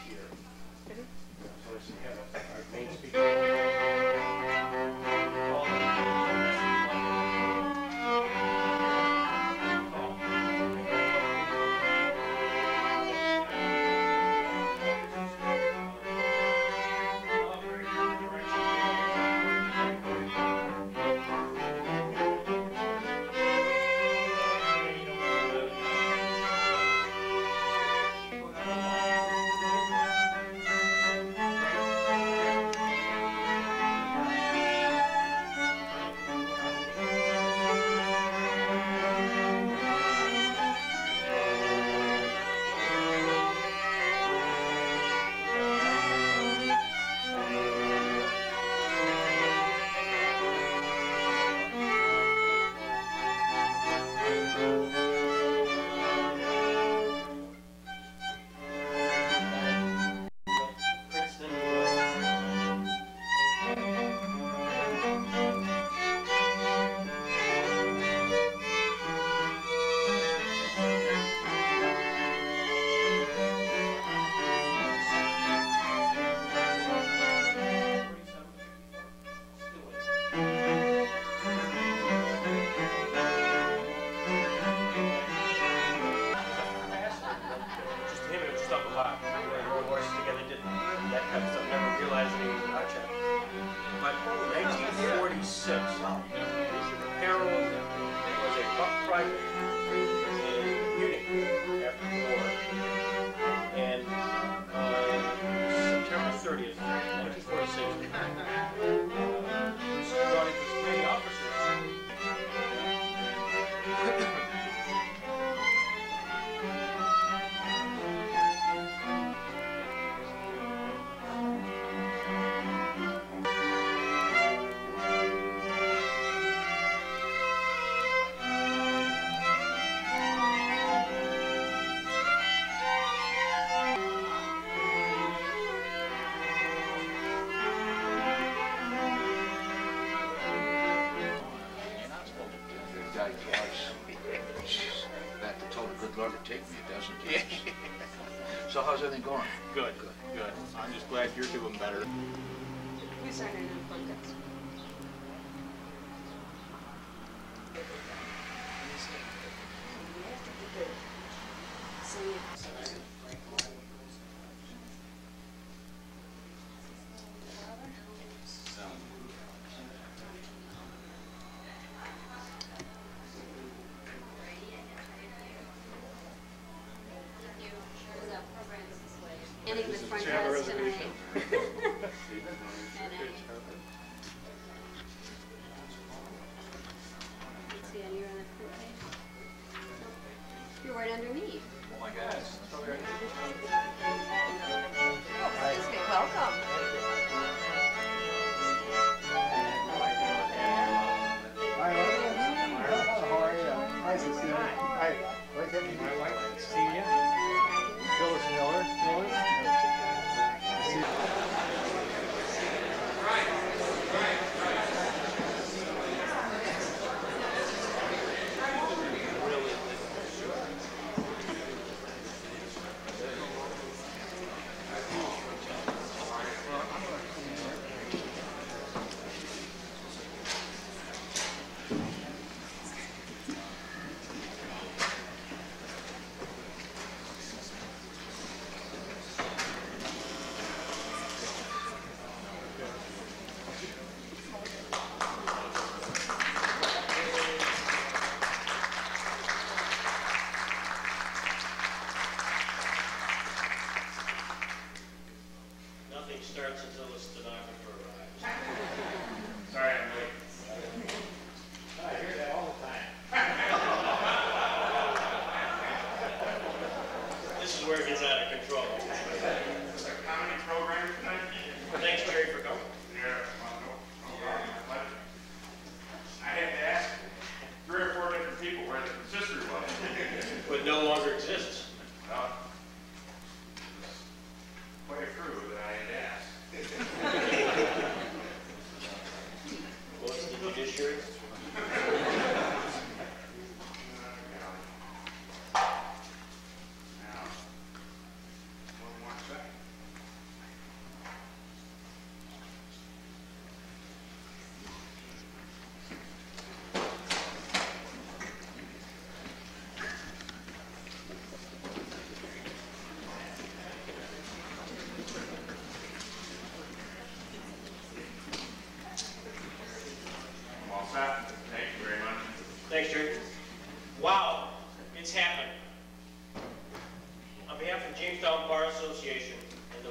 So how's everything going? Good, good. I'm just glad you're doing better. We started a new contest. Ending the front desk tonight. See, and you're on the front page? Nope. You're right underneath. Oh my gosh. Oh, excuse me. Welcome. Hi, how are you? Nice to see you. Hi. Wait, can you my wife? See you. Phyllis Miller. Phyllis. Starts until the stenographer arrives. Sorry, I'm late. I hear that all the time. This is where it gets out of control. It's a comedy program tonight. Thanks, Jerry, for coming. Yeah, no problem. I had to ask 3 or 4 different people where the consistory was. But no longer exists. No. Quite a crew that I had asked.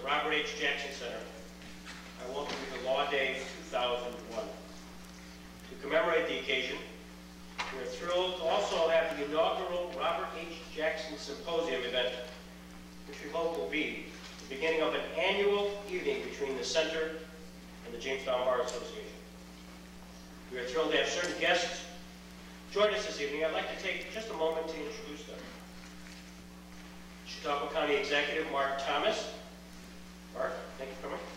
Robert H. Jackson Center. I welcome you to Law Day 2001. To commemorate the occasion, we are thrilled to also have the inaugural Robert H. Jackson Symposium event, which we hope will be the beginning of an annual evening between the Center and the Jamestown Bar Association. We are thrilled to have certain guests join us this evening. I'd like to take just a moment to introduce them. Chautauqua County Executive Mark Thomas. Mark, thank you for coming.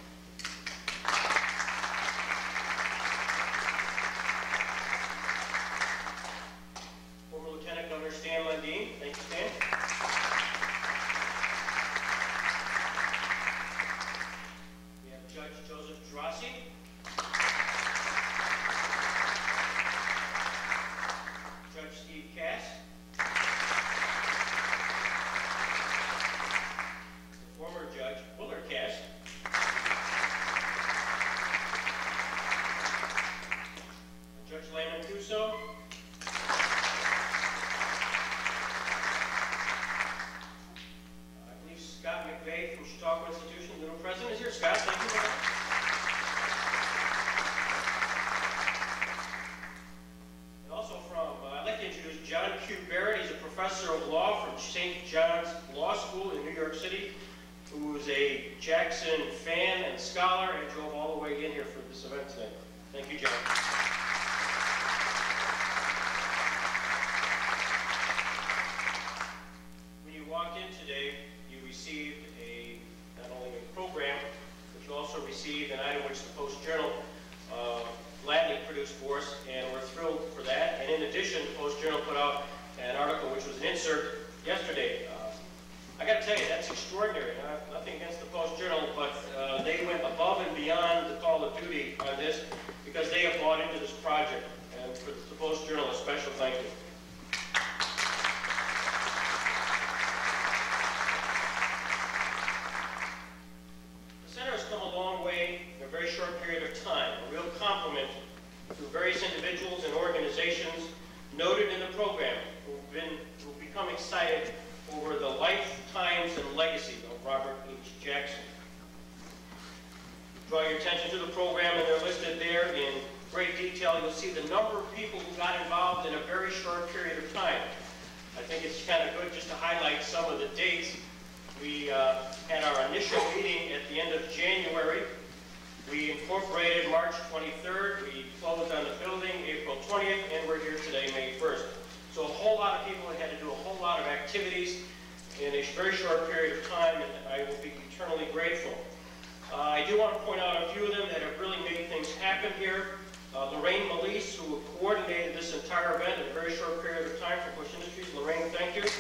Former Lieutenant Governor Stan Lundeen. Thank you, Stan. We have Judge Joseph Drossi. Judge Steve Cass. The former Judge Willard Cass. Judge Landon Cuso. I believe Scott McVeigh from Chautauqua Institution, the new president, is here. Scott, thank you very much. And also I'd like to introduce John Q. Barrett. He's a professor of law from St. John's Law School in New York City, who is a Jackson fan and scholar and drove all the way in here for this event today. Thank you, John. When you walked in today, you received not only a program, but you also received an item which the Post-Journal gladly produced for us, and we're thrilled for that. And in addition, the Post-Journal put out an article which was an insert yesterday. I got to tell you, that's extraordinary. Nothing against the Post-Journal, but they went above and beyond the call of duty on this because they have bought into this project. And for the Post-Journal, a special thank you. The center has come a long way in a very short period of time. A real compliment to various individuals and organizations noted in the program who've become excited over the lifetimes and legacy of Robert H. Jackson. Draw your attention to the program, and they're listed there in great detail. You'll see the number of people who got involved in a very short period of time. I think it's kind of good just to highlight some of the dates. We had our initial meeting at the end of January. We incorporated March 23rd. We closed on the building April 20th, and we're here today, May 1st. So a whole lot of people had to do a whole lot of activities in a very short period of time, and I will be eternally grateful. I do want to point out a few of them that have really made things happen here. Lorraine Melise, who coordinated this entire event in a very short period of time for Bush Industries. Lorraine, thank you.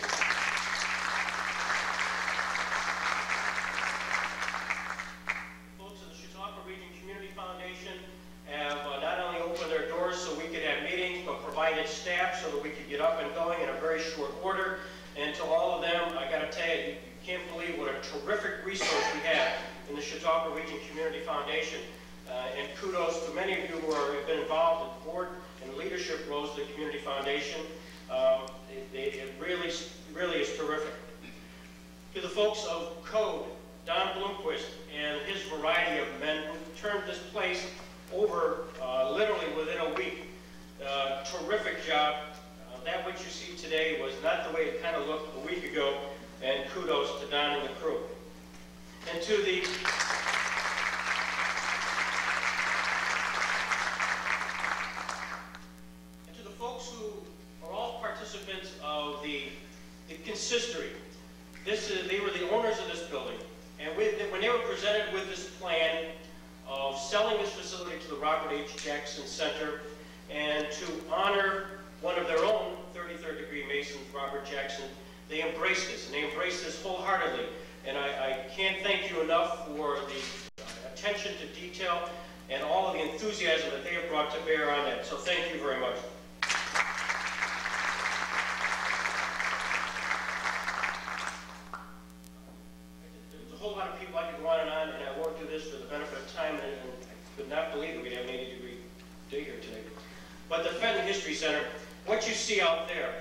Folks at the Chautauqua Region Community Foundation have not only opened their doors so we could have meetings, but provided staff so that we could get up and going in a very short order. And to all of them, I got to tell you, you can't believe what a terrific resource we have in the Chautauqua Region Community Foundation. And kudos to many of you who have been involved in board and leadership roles of the Community Foundation. It really is terrific. To the folks of Code, Don Bloomquist and his variety of men who turned this place over literally within a week. Terrific job. That which you see today was not the way it kind of looked a week ago, and kudos to Don and the crew. And to the folks who are all participants of the consistory. They were the owners of this building, and when they were presented with this plan of selling this facility to the Robert H. Jackson Center and to honor one of their own 33rd degree Masons, Robert Jackson, they embraced this, and they embraced this wholeheartedly. And I can't thank you enough for the attention to detail and all of the enthusiasm that they have brought to bear on that. So thank you very much. There's a whole lot of people I could go on, and I won't do this for the benefit of time, and I could not believe that we'd have an 80-degree day here today. But the Fenton History Center, what you see out there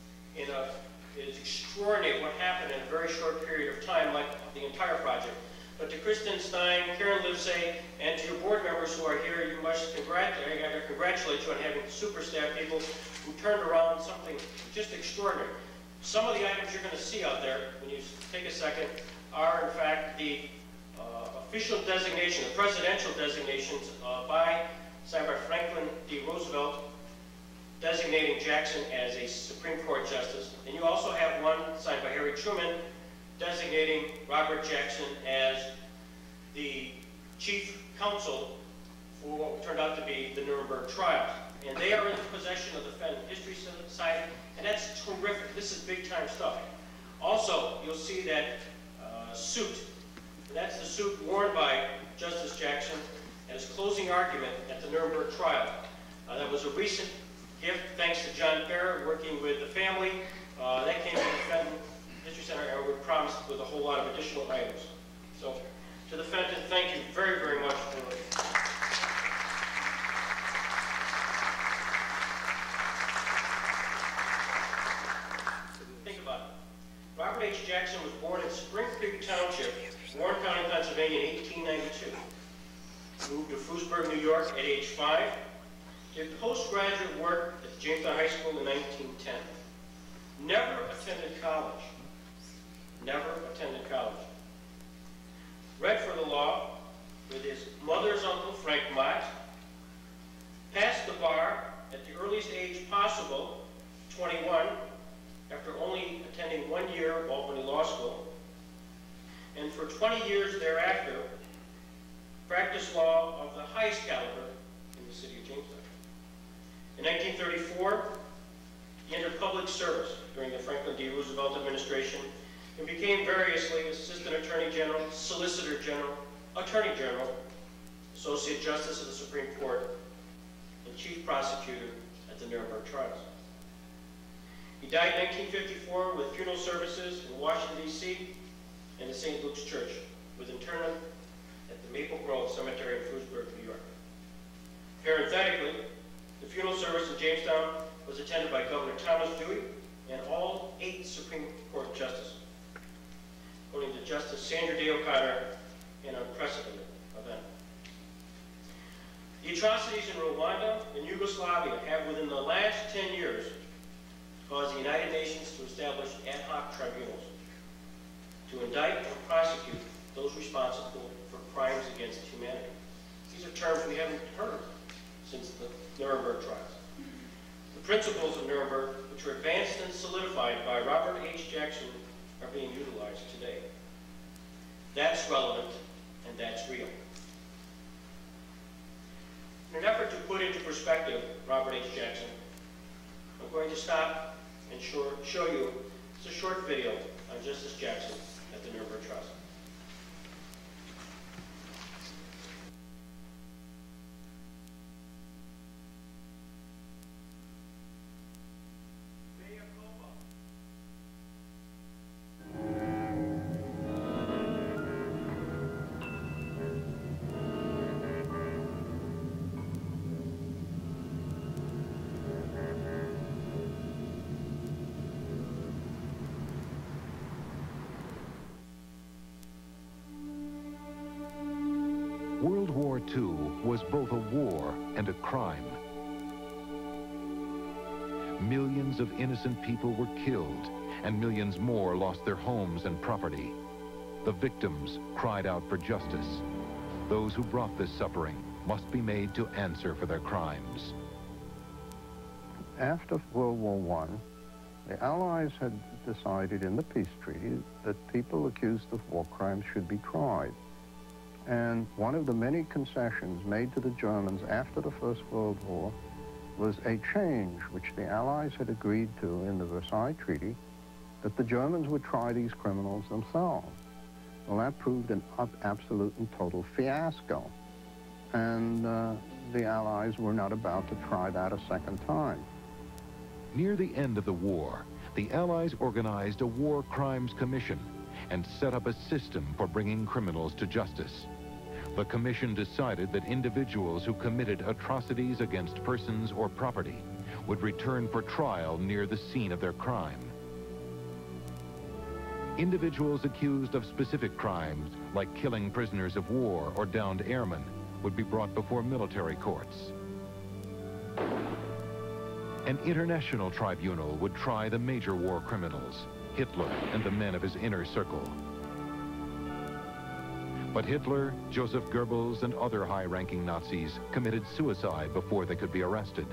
is extraordinary what happened in a very short period of time, like the entire project. But to Kristen Stein, Karen Livesay, and to your board members who are here, I gotta congratulate you on having super staff people who turned around something just extraordinary. Some of the items you're going to see out there, when you take a second, are in fact the official designation, the presidential designations signed by Franklin D. Roosevelt, designating Jackson as a Supreme Court Justice. And you also have one signed by Harry Truman, designating Robert Jackson as the chief counsel for what turned out to be the Nuremberg trials. And they are in possession of the Fenton History Society, and that's terrific. This is big time stuff. Also, you'll see that suit. That's the suit worn by Justice Jackson at his closing argument at the Nuremberg trial. That was a recent gift, thanks to John Farrer, working with the family. That came from the Fenton History Center, and we're promised with a whole lot of additional items. So, to the Fenton, thank you very, very much for Think about it. Robert H. Jackson was born in Spring Creek Township, Warren County, Pennsylvania in 1892. Moved to Frewsburg, New York at age 5. Did postgraduate work at Jamestown High School in 1910. Never attended college. Never attended college. Read for the law with his mother's uncle, Frank Mott. Passed the bar at the earliest age possible, 21, after only attending 1 year of Albany Law School. And for 20 years thereafter, practiced law of the highest caliber in the city of Jamestown. In 1934, he entered public service during the Franklin D. Roosevelt administration and became variously Assistant Attorney General, Solicitor General, Attorney General, Associate Justice of the Supreme Court, and Chief Prosecutor at the Nuremberg trials. He died in 1954 with funeral services in Washington, D.C. and the St. Luke's Church, with interment at the Maple Grove Cemetery in Frewsburg, New York. Parenthetically, the funeral service in Jamestown was attended by Governor Thomas Dewey and all 8 Supreme Court justices. According to Justice Sandra Day O'Connor, an unprecedented event. The atrocities in Rwanda and Yugoslavia have, within the last 10 years, caused the United Nations to establish ad hoc tribunals to indict and prosecute those responsible for crimes against humanity. These are terms we haven't heard since the Nuremberg trials. The principles of Nuremberg, which were advanced and solidified by Robert H. Jackson, are being utilized today. That's relevant, and that's real. In an effort to put into perspective Robert H. Jackson, I'm going to stop and show you just a short video on Justice Jackson at the Nuremberg trials. World War II was both a war and a crime. Millions of innocent people were killed, and millions more lost their homes and property. The victims cried out for justice. Those who brought this suffering must be made to answer for their crimes. After World War I, the Allies had decided in the peace treaty that people accused of war crimes should be tried. And one of the many concessions made to the Germans after the First World War was a change which the Allies had agreed to in the Versailles Treaty, that the Germans would try these criminals themselves. Well, that proved an absolute and total fiasco. And the Allies were not about to try that a second time. Near the end of the war, the Allies organized a War Crimes Commission and set up a system for bringing criminals to justice. The commission decided that individuals who committed atrocities against persons or property would return for trial near the scene of their crime. Individuals accused of specific crimes, like killing prisoners of war or downed airmen, would be brought before military courts. An international tribunal would try the major war criminals, Hitler and the men of his inner circle. But Hitler, Joseph Goebbels, and other high-ranking Nazis committed suicide before they could be arrested.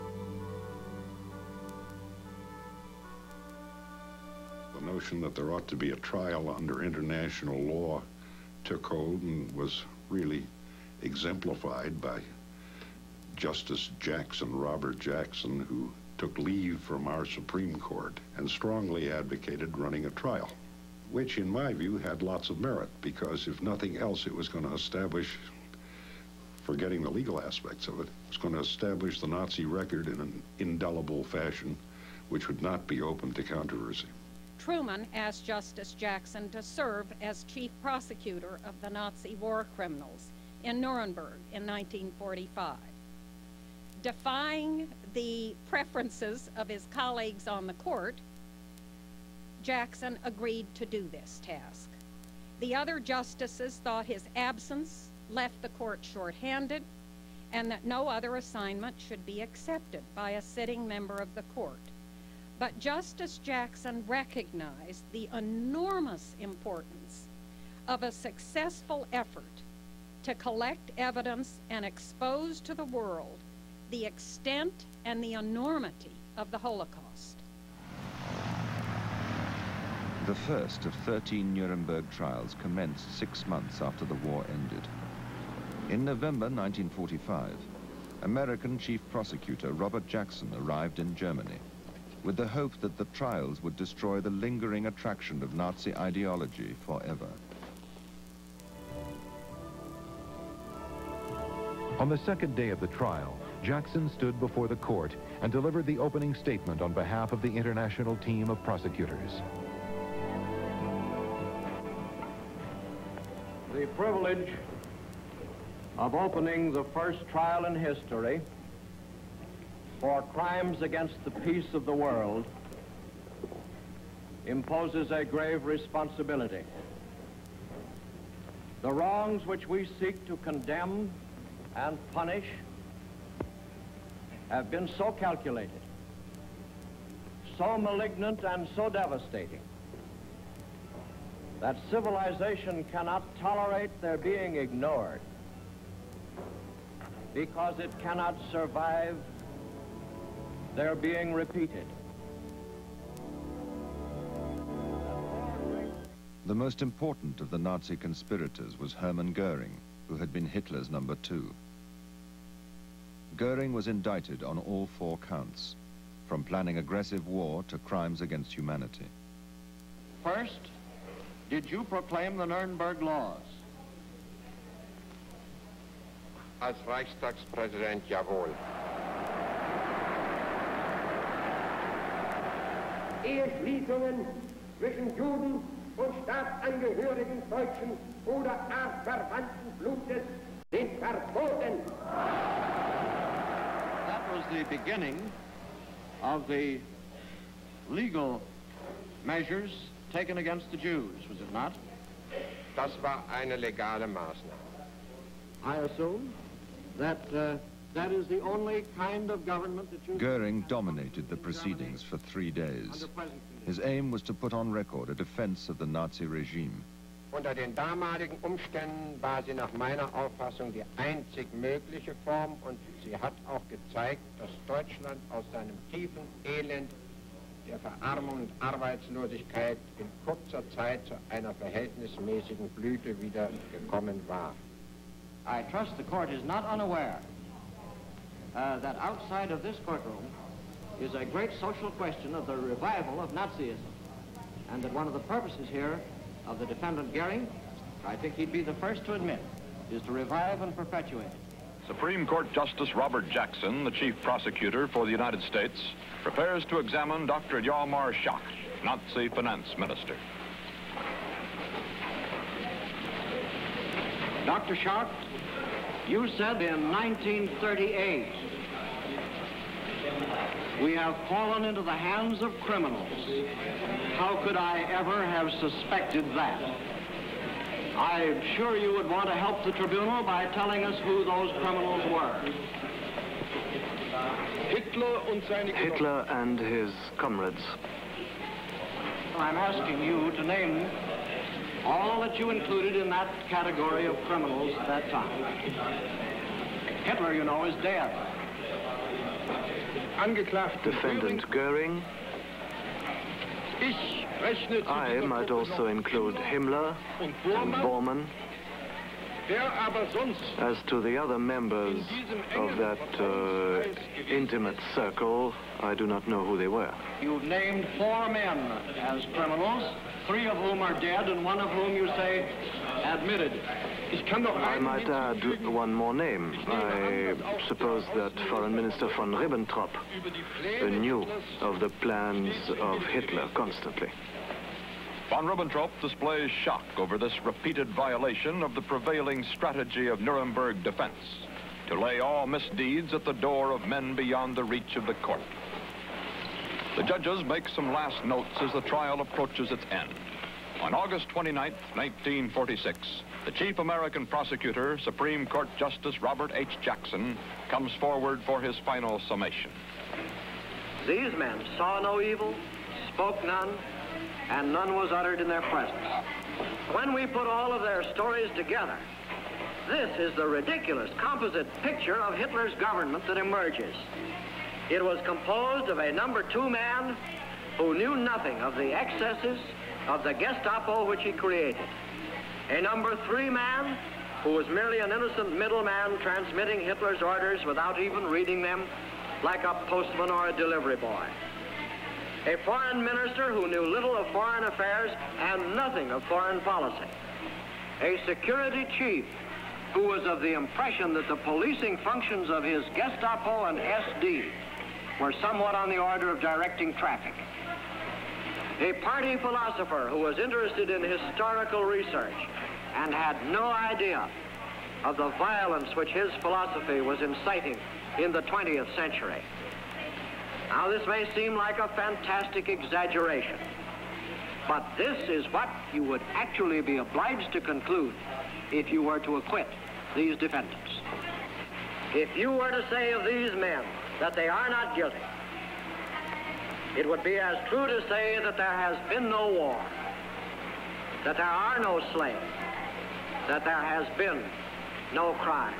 The notion that there ought to be a trial under international law took hold and was really exemplified by Justice Jackson, Robert Jackson, who took leave from our Supreme Court and strongly advocated running a trial, which in my view had lots of merit, because if nothing else, it was going to establish, forgetting the legal aspects of it, it was going to establish the Nazi record in an indelible fashion, which would not be open to controversy. Truman asked Justice Jackson to serve as chief prosecutor of the Nazi war criminals in Nuremberg in 1945. Defying the preferences of his colleagues on the court, Jackson agreed to do this task. The other justices thought his absence left the court short-handed and that no other assignment should be accepted by a sitting member of the court. But Justice Jackson recognized the enormous importance of a successful effort to collect evidence and expose to the world the extent and the enormity of the Holocaust. The first of 13 Nuremberg trials commenced 6 months after the war ended. In November 1945, American Chief Prosecutor Robert Jackson arrived in Germany with the hope that the trials would destroy the lingering attraction of Nazi ideology forever. On the second day of the trial, Jackson stood before the court and delivered the opening statement on behalf of the international team of prosecutors. The privilege of opening the first trial in history for crimes against the peace of the world imposes a grave responsibility. The wrongs which we seek to condemn and punish have been so calculated, so malignant and so devastating that civilization cannot tolerate their being ignored, because it cannot survive their being repeated. The most important of the Nazi conspirators was Hermann Goering, who had been Hitler's number 2. Goering was indicted on all 4 counts, from planning aggressive war to crimes against humanity. First, did you proclaim the Nuremberg laws? Als Reichstagspräsident, jawohl. Eheschließungen zwischen Juden und Staatsangehörigen deutschen oder artverwandten Blutes sind verboten. That was the beginning of the legal measures taken against the Jews, was it not? Das war eine legale Maßnahme. I assume that that is the only kind of government that you... Goering dominated the proceedings for 3 days. His aim was to put on record a defense of the Nazi regime. Unter den damaligen Umständen war sie nach meiner Auffassung die einzig mögliche Form, und sie hat auch gezeigt, dass Deutschland aus seinem tiefen Elend der Verarmung und Arbeitslosigkeit in kurzer Zeit zu einer verhältnismäßigen Blüte wieder gekommen war. I trust the court is not unaware that outside of this courtroom is a great social question of the revival of Nazism, and that one of the purposes here of the defendant Goering, I think he'd be the first to admit, is to revive and perpetuate it. Supreme Court Justice Robert Jackson, the Chief Prosecutor for the United States, prepares to examine Dr. Hjalmar Schacht, Nazi Finance Minister. Dr. Schacht, you said in 1938 We have fallen into the hands of criminals. How could I ever have suspected that? I'm sure you would want to help the tribunal by telling us who those criminals were. Hitler and his comrades. I'm asking you to name all that you included in that category of criminals at that time. Hitler, you know, is dead. Defendant Goering. I might also include Himmler and Bormann. As to the other members of that intimate circle, I do not know who they were. You've named 4 men as criminals, 3 of whom are dead and 1 of whom you say admitted. I might add one more name. I suppose that Foreign Minister von Ribbentrop knew of the plans of Hitler constantly. Von Ribbentrop displays shock over this repeated violation of the prevailing strategy of Nuremberg defense, to lay all misdeeds at the door of men beyond the reach of the court. The judges make some last notes as the trial approaches its end. On August 29, 1946, the chief American prosecutor, Supreme Court Justice Robert H. Jackson, comes forward for his final summation. These men saw no evil, spoke none, and none was uttered in their presence. When we put all of their stories together, this is the ridiculous composite picture of Hitler's government that emerges. It was composed of a number 2 man who knew nothing of the excesses of the Gestapo which he created. A number 3 man who was merely an innocent middleman transmitting Hitler's orders without even reading them, like a postman or a delivery boy. A foreign minister who knew little of foreign affairs and nothing of foreign policy. A security chief who was of the impression that the policing functions of his Gestapo and SD were somewhat on the order of directing traffic. A party philosopher who was interested in historical research and had no idea of the violence which his philosophy was inciting in the 20th century. Now, this may seem like a fantastic exaggeration, but this is what you would actually be obliged to conclude if you were to acquit these defendants. If you were to say of these men that they are not guilty, it would be as true to say that there has been no war, that there are no slaves, that there has been no crime.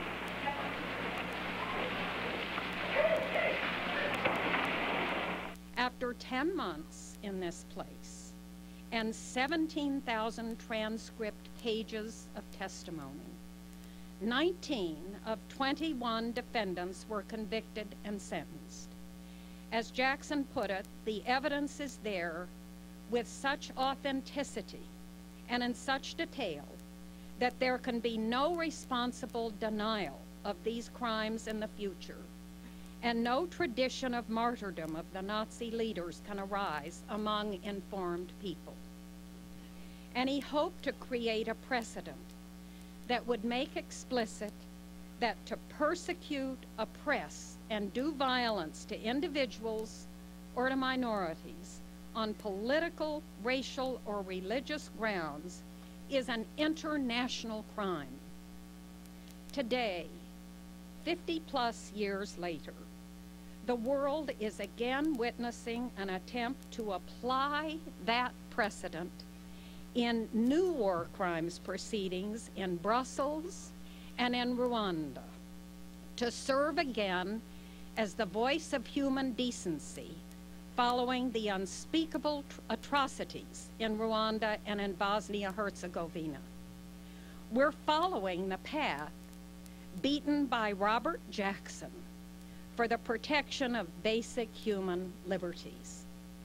After 10 months in this place and 17,000 transcript pages of testimony, 19 of 21 defendants were convicted and sentenced. As Jackson put it, the evidence is there with such authenticity and in such detail that there can be no responsible denial of these crimes in the future, and no tradition of martyrdom of the Nazi leaders can arise among informed people. And he hoped to create a precedent that would make explicit that to persecute, oppress, and do violence to individuals or to minorities on political, racial, or religious grounds is an international crime. Today, 50-plus years later, the world is again witnessing an attempt to apply that precedent in new war crimes proceedings in Brussels and in Rwanda, to serve again as the voice of human decency following the unspeakable atrocities in Rwanda and in Bosnia-Herzegovina. We're following the path beaten by Robert Jackson for the protection of basic human liberties.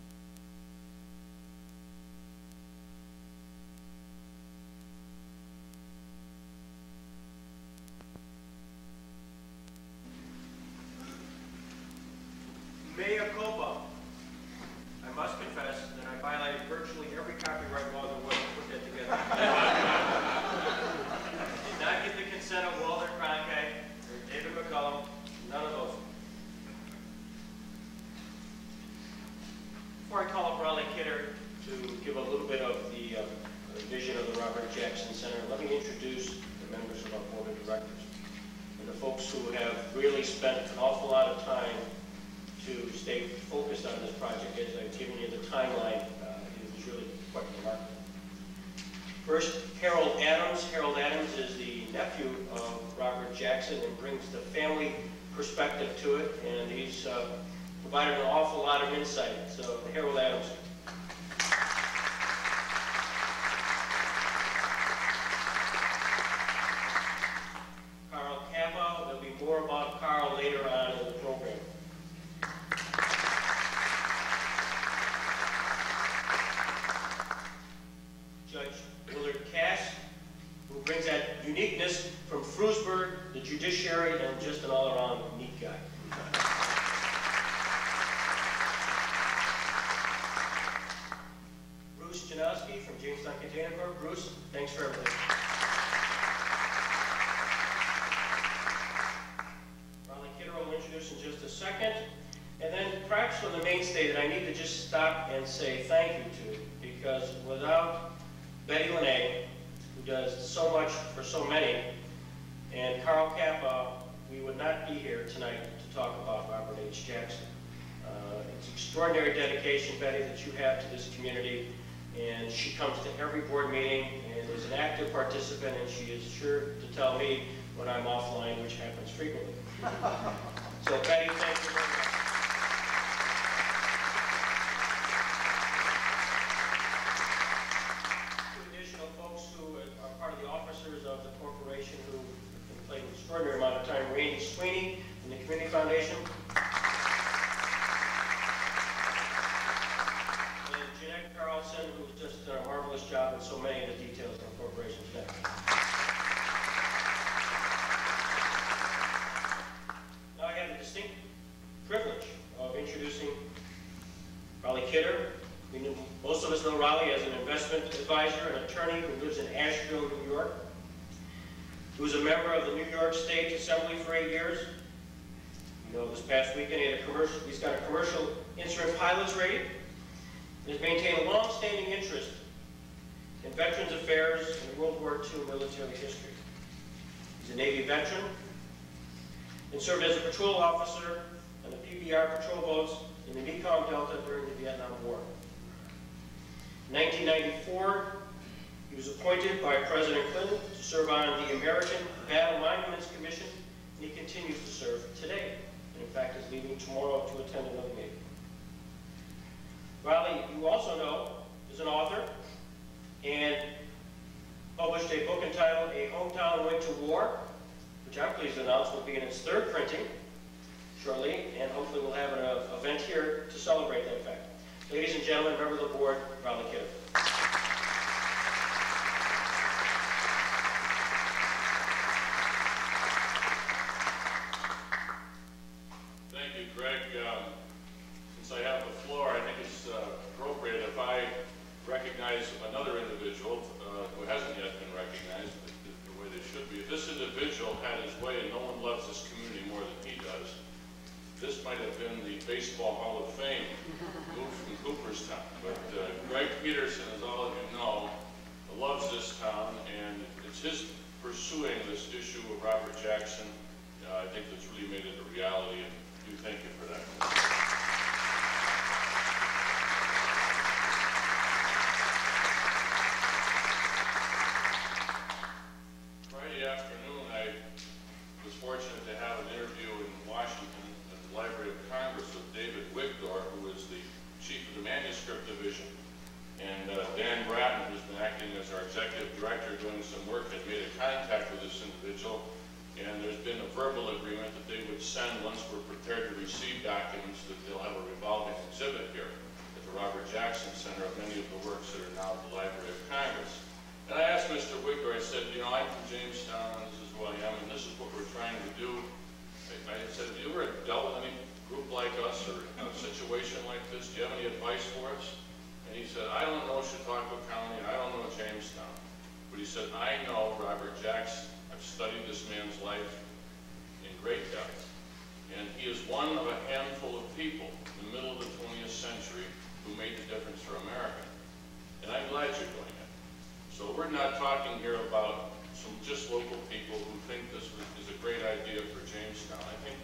Mea culpa. I must confess that I violated virtually every copyright law there was to put that together. I did not get the consent of Walter Cronkite or David McCullum, none of those. really spent an awful lot of time to stay focused on this project. As I've given you the timeline, it was really quite remarkable. First, Harold Adams. Harold Adams is the nephew of Robert Jackson and brings the family perspective to it, and he's provided an awful lot of insight. So, Harold Adams. Carl Kappa. There'll be more about Carl later on in the program. Judge Willard Cass, who brings that uniqueness from Frewsburg, the judiciary, and just an all-around neat guy. Bruce Janowski from Jamestown Container Corp. Bruce, thanks for everything. Raleigh Kidder will introduce in just a second. And then perhaps from the mainstay that I need to just stop and say thank you to, because without Betty Lene, who does so much for so many, and Carl Kappa, we would not be here tonight to talk about Robert H. Jackson. It's extraordinary dedication, Betty, that you have to this community, and she comes to every board meeting and is an active participant, and she is sure to tell me when I'm offline, which happens frequently. So, Betty, thank you very much. Of the corporation who played an extraordinary amount of time, Randy Sweeney from the Community Foundation. And Jeanette Carlson, who's just done a marvelous job in so many of the details of the corporation's deck. Now I have the distinct privilege of introducing Raleigh Kidder. Most of us know Raleigh as an investment advisor and attorney who lives in Asheville, New York. He was a member of the New York State Assembly for 8 years. You know, this past weekend he's got a commercial instrument pilot's rating. And has maintained a long-standing interest in Veterans Affairs and World War II military history. He's a Navy veteran and served as a patrol officer on the PBR patrol boats in the Mekong Delta during the Vietnam War. In 1994, he was appointed by President Clinton to serve on the American Battle Monuments Commission, and he continues to serve today. And in fact, is leaving tomorrow to attend another meeting. Raleigh, you also know, is an author and published a book entitled A Hometown Went to War, which I'm pleased to announce will be in its third printing shortly, and hopefully we'll have an event here to celebrate that fact. Ladies and gentlemen, member of the board, Raleigh Kidder. Thank you, Greg. Since I have the floor, I think it's appropriate if I recognize another individual who hasn't yet been recognized the way they should be. If this individual had his way and no one loves this community more than he does, this might have been the Baseball Hall of Fame, moved from Cooperstown. But Greg Peterson, as all of you know, loves this town, and it's his pursuing this issue of Robert Jackson, I think that's really made it a reality, and do thank you for that. Friday afternoon, I was fortunate to have an interview in Washington at the Library of Congress with David Wigdor, who is the chief of the manuscript division. And Dan Bratton, who's been acting as our executive director doing some work, had made a contact with this individual, and there's been a verbal agreement that they would send, once we're prepared to receive documents, that they'll have a revolving exhibit here at the Robert Jackson Center of many of the works that are now at the Library of Congress. And I asked Mr. Wigdor, I said, you know, I'm from Jamestown, and this is who I am, and this is what we're trying to do. I said, have you ever dealt with any group like us or a situation like this? Do you have any advice for us? And he said, I don't know Chautauqua County, and I don't know Jamestown. But he said, I know Robert Jackson. I've studied this man's life in great depth. And he is one of a handful of people in the middle of the 20th century who made the difference for America. And I'm glad you're doing it. So we're not talking here about some just local people who think this is a great idea for Jamestown. I think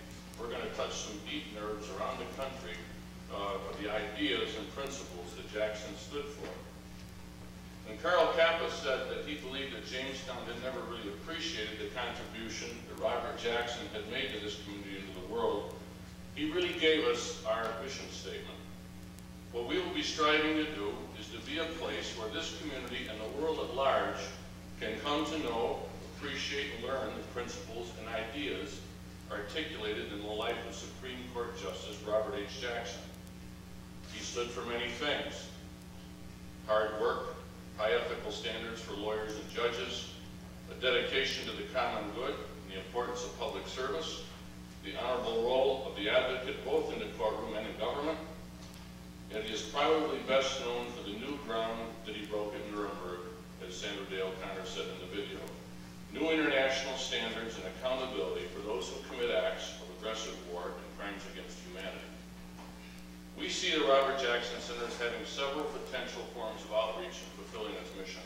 Jackson stood for. And Carl Kappa said that he believed that Jamestown had never really appreciated the contribution that Robert Jackson had made to this community and to the world. He really gave us our mission statement. What we will be striving to do is to be a place where this community and the world at large can come to know, appreciate, and learn the principles and ideas articulated in the life of Supreme Court Justice Robert H. Jackson. He stood for many things: hard work, high ethical standards for lawyers and judges, a dedication to the common good, and the importance of public service, the honorable role of the advocate both in the courtroom and in government, and he is probably best known for the new ground that he broke at Nuremberg, as Sandra Day O'Connor said in the video. New international standards and accountability for those who commit acts of aggressive war and crimes against humanity. We see the Robert Jackson Center as having several potential forms of outreach in fulfilling its mission.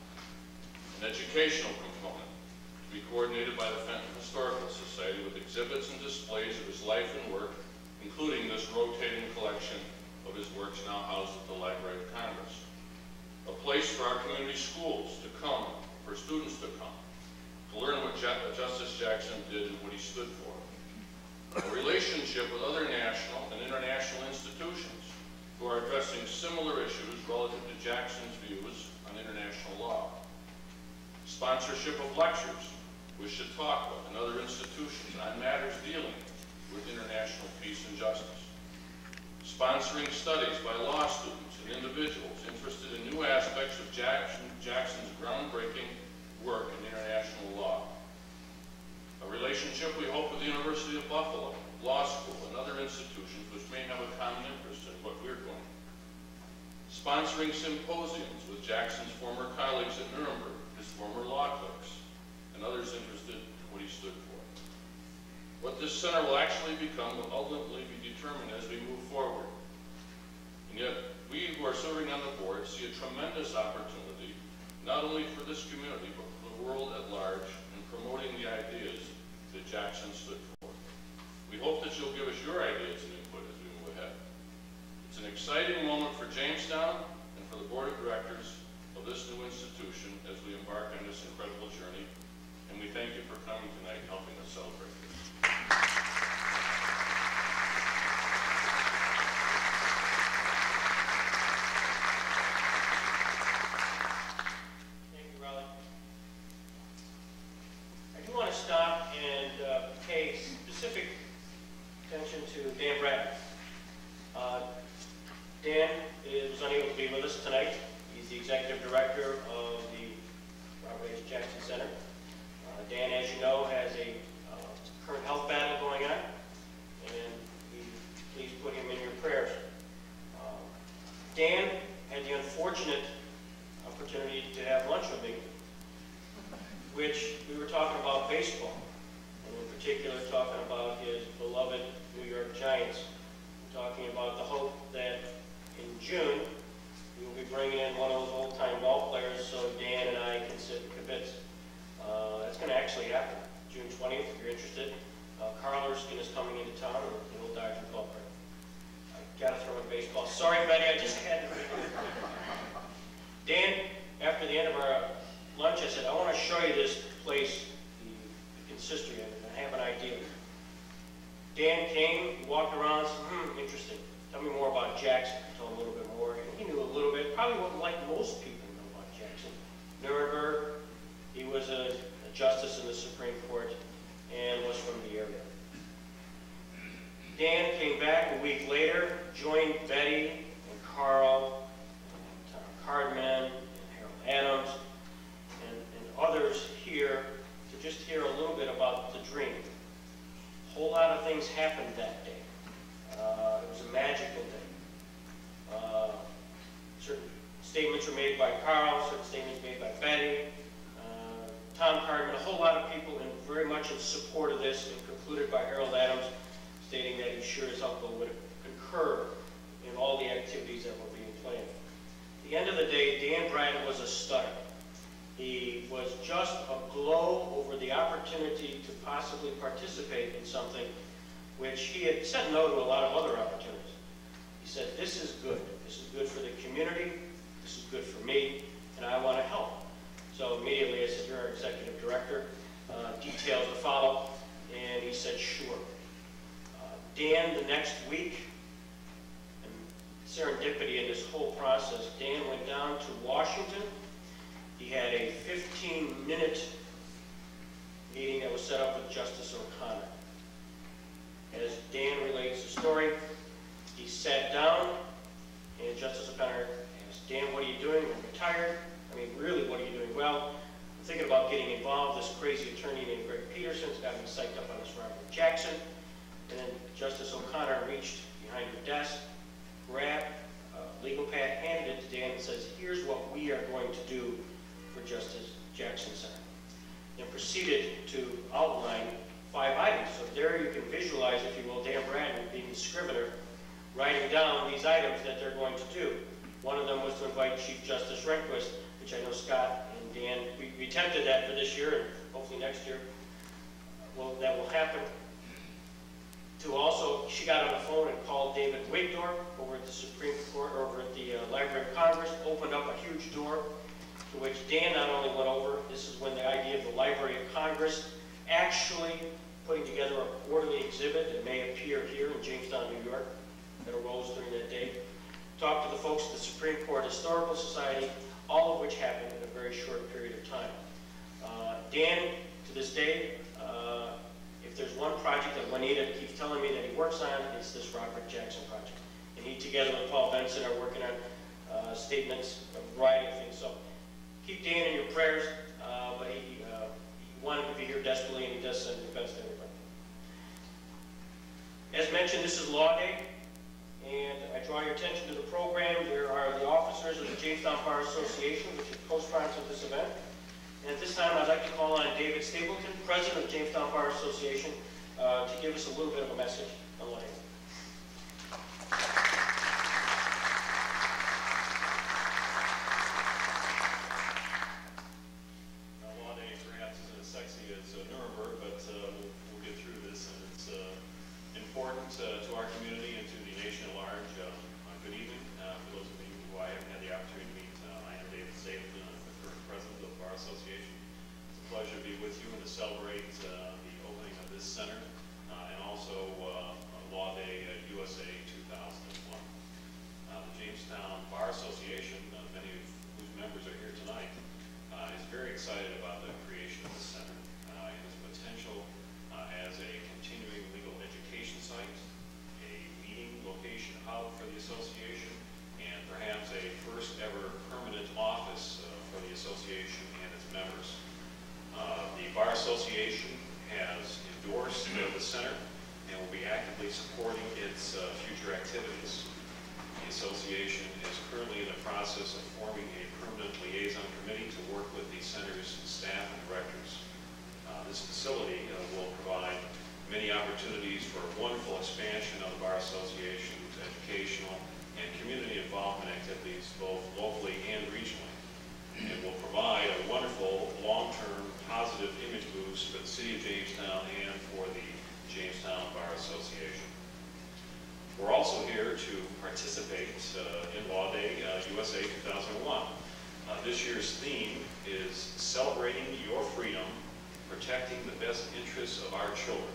An educational component, to be coordinated by the Fenton Historical Society with exhibits and displays of his life and work, including this rotating collection of his works now housed at the Library of Congress. A place for our community schools to come, for students to come, to learn what Justice Jackson did and what he stood for. A relationship with other national and international institutions who are addressing similar issues relative to Jackson's views on international law. Sponsorship of lectures with Chautauqua and other institutions on matters dealing with international peace and justice. Sponsoring studies by law students and individuals interested in new aspects of Jackson's groundbreaking work in international law. A relationship we hope with the University of Buffalo, law school, and other institutions which may have a common interest in what we're doing. Sponsoring symposiums with Jackson's former colleagues at Nuremberg, his former law clerks, and others interested in what he stood for. What this center will actually become will ultimately be determined as we move forward. And yet, we who are serving on the board see a tremendous opportunity, not only for this community, but for the world at large, in promoting the ideas that Jackson stood for. We hope that you'll give us your ideas and input as we move ahead. It's an exciting moment for Jamestown and for the board of directors of this new institution as we embark on this incredible journey. And we thank you for coming tonight and helping us celebrate this. Thank you, Raleigh. I do want to stop and pay specific attention to Dan Bradley. Dan was unable to be with us tonight. He's the executive director of the Robert H. Jackson Center. Dan, as you know, has a current health battle going on, and please put him in your prayers. Dan had the unfortunate opportunity to have lunch with me, which we were talking about baseball, and in particular talking about his beloved New York Giants, talking about the hope that in June we will be bringing in one of those old-time ball players so Dan and I can sit and kibitz. That's going to actually happen, June 20th, if you're interested. Carl Erskine is coming into town, the old Dodger ball player. I got to throw in baseball. Sorry, Betty, I just had to. Dan, after the end of our lunch, I said, I want to show you this place, the consistory of it, and I have an idea. Dan came, he walked around, and said, interesting. Tell me more about Jackson. I told him a little bit more, and he knew a little bit, probably wasn't like most people know about Jackson. Nuremberg, he was a justice in the Supreme Court and was from the area. Dan came back a week later, joined Betty and Carl, and Tom Cardman, and Harold Adams, and others here to just hear a little bit about the dream. A whole lot of things happened that day. It was a magical day. Certain statements were made by Carl, certain statements made by Betty, Tom Cardman, a whole lot of people very much in support of this, and concluded by Harold Adams, stating that he's sure his uncle would concur in all the activities that were being planned. At the end of the day, Dan Bradley was a stunner. He was just aglow over the opportunity to possibly participate in something which he had said no to a lot of other opportunities. He said, this is good. This is good for the community, this is good for me, and I want to help. So immediately I said, you're our executive director, details to follow, and he said, sure. Dan, the next week, and serendipity in this whole process, Dan went down to Washington. He had a 15-minute meeting that was set up with Justice O'Connor. As Dan relates the story, he sat down, and Justice O'Connor asked, Dan, what are you doing? I'm retired. I mean, really, what are you doing? Well, I'm thinking about getting involved. This crazy attorney named Greg Peterson's got me psyched up on this Robert Jackson. And then Justice O'Connor reached behind her desk, grabbed a legal pad, handed it to Dan, and says, here's what we are going to do for Justice Jackson Center. And proceeded to outline 5 items. So there you can visualize, if you will, Dan Bratton being the scrivener, writing down these items that they're going to do. One of them was to invite Chief Justice Rehnquist, which I know Scott and Dan, we attempted that for this year, and hopefully next year that will happen. To also, she got on the phone and called David Wigdorf over at the Supreme Court, over at the Library of Congress, opened up a huge door, to which Dan not only went over, this is when the idea of the Library of Congress, actually putting together a quarterly exhibit that may appear here in Jamestown, New York, that arose during that day. Talked to the folks at the Supreme Court Historical Society, all of which happened in a very short period of time. Dan, to this day, if there's one project that Juanita keeps telling me that he works on, it's this Robert Jackson project. And he, together with Paul Benson, are working on statements, a variety of things. So keep Dan in your prayers, but he wanted to be here desperately, and he does send defense to everybody. As mentioned, this is Law Day, and I draw your attention to the program. There are the officers of the Jamestown Bar Association, which is co-sponsored this event. And at this time, I'd like to call on David Stapleton, President of Jamestown Bar Association, to give us a little bit of a message on Law Day. Law Day perhaps isn't as sexy as Nuremberg, but we'll get through this, and it's important to our community and to the nation at large. Good evening. For those of you who I haven't had the opportunity to meet, I am David Stapleton. I'm the current president of the Bar Association. It's a pleasure to be with you and to celebrate the opening of this center, and also Law Day USA 2001. The Jamestown Bar Association, many of whose members are here tonight, is very excited about the creation of this center and its potential as a continuing legal education site, a meeting location hub for the association, and perhaps a first ever permanent office for the association and its members. The Bar Association has endorsed the center and will be actively supporting its future activities. The association is currently in the process of forming a permanent liaison committee to work with the center's staff and directors. This facility will provide many opportunities for wonderful expansion of the Bar Association's educational and community involvement activities, both locally and regionally. It will provide a wonderful long-term positive image boost for the city of Jamestown and for the Jamestown Bar Association. We're also here to participate in Law Day USA 2001. This year's theme is Celebrating Your Freedom, Protecting the Best Interests of Our Children.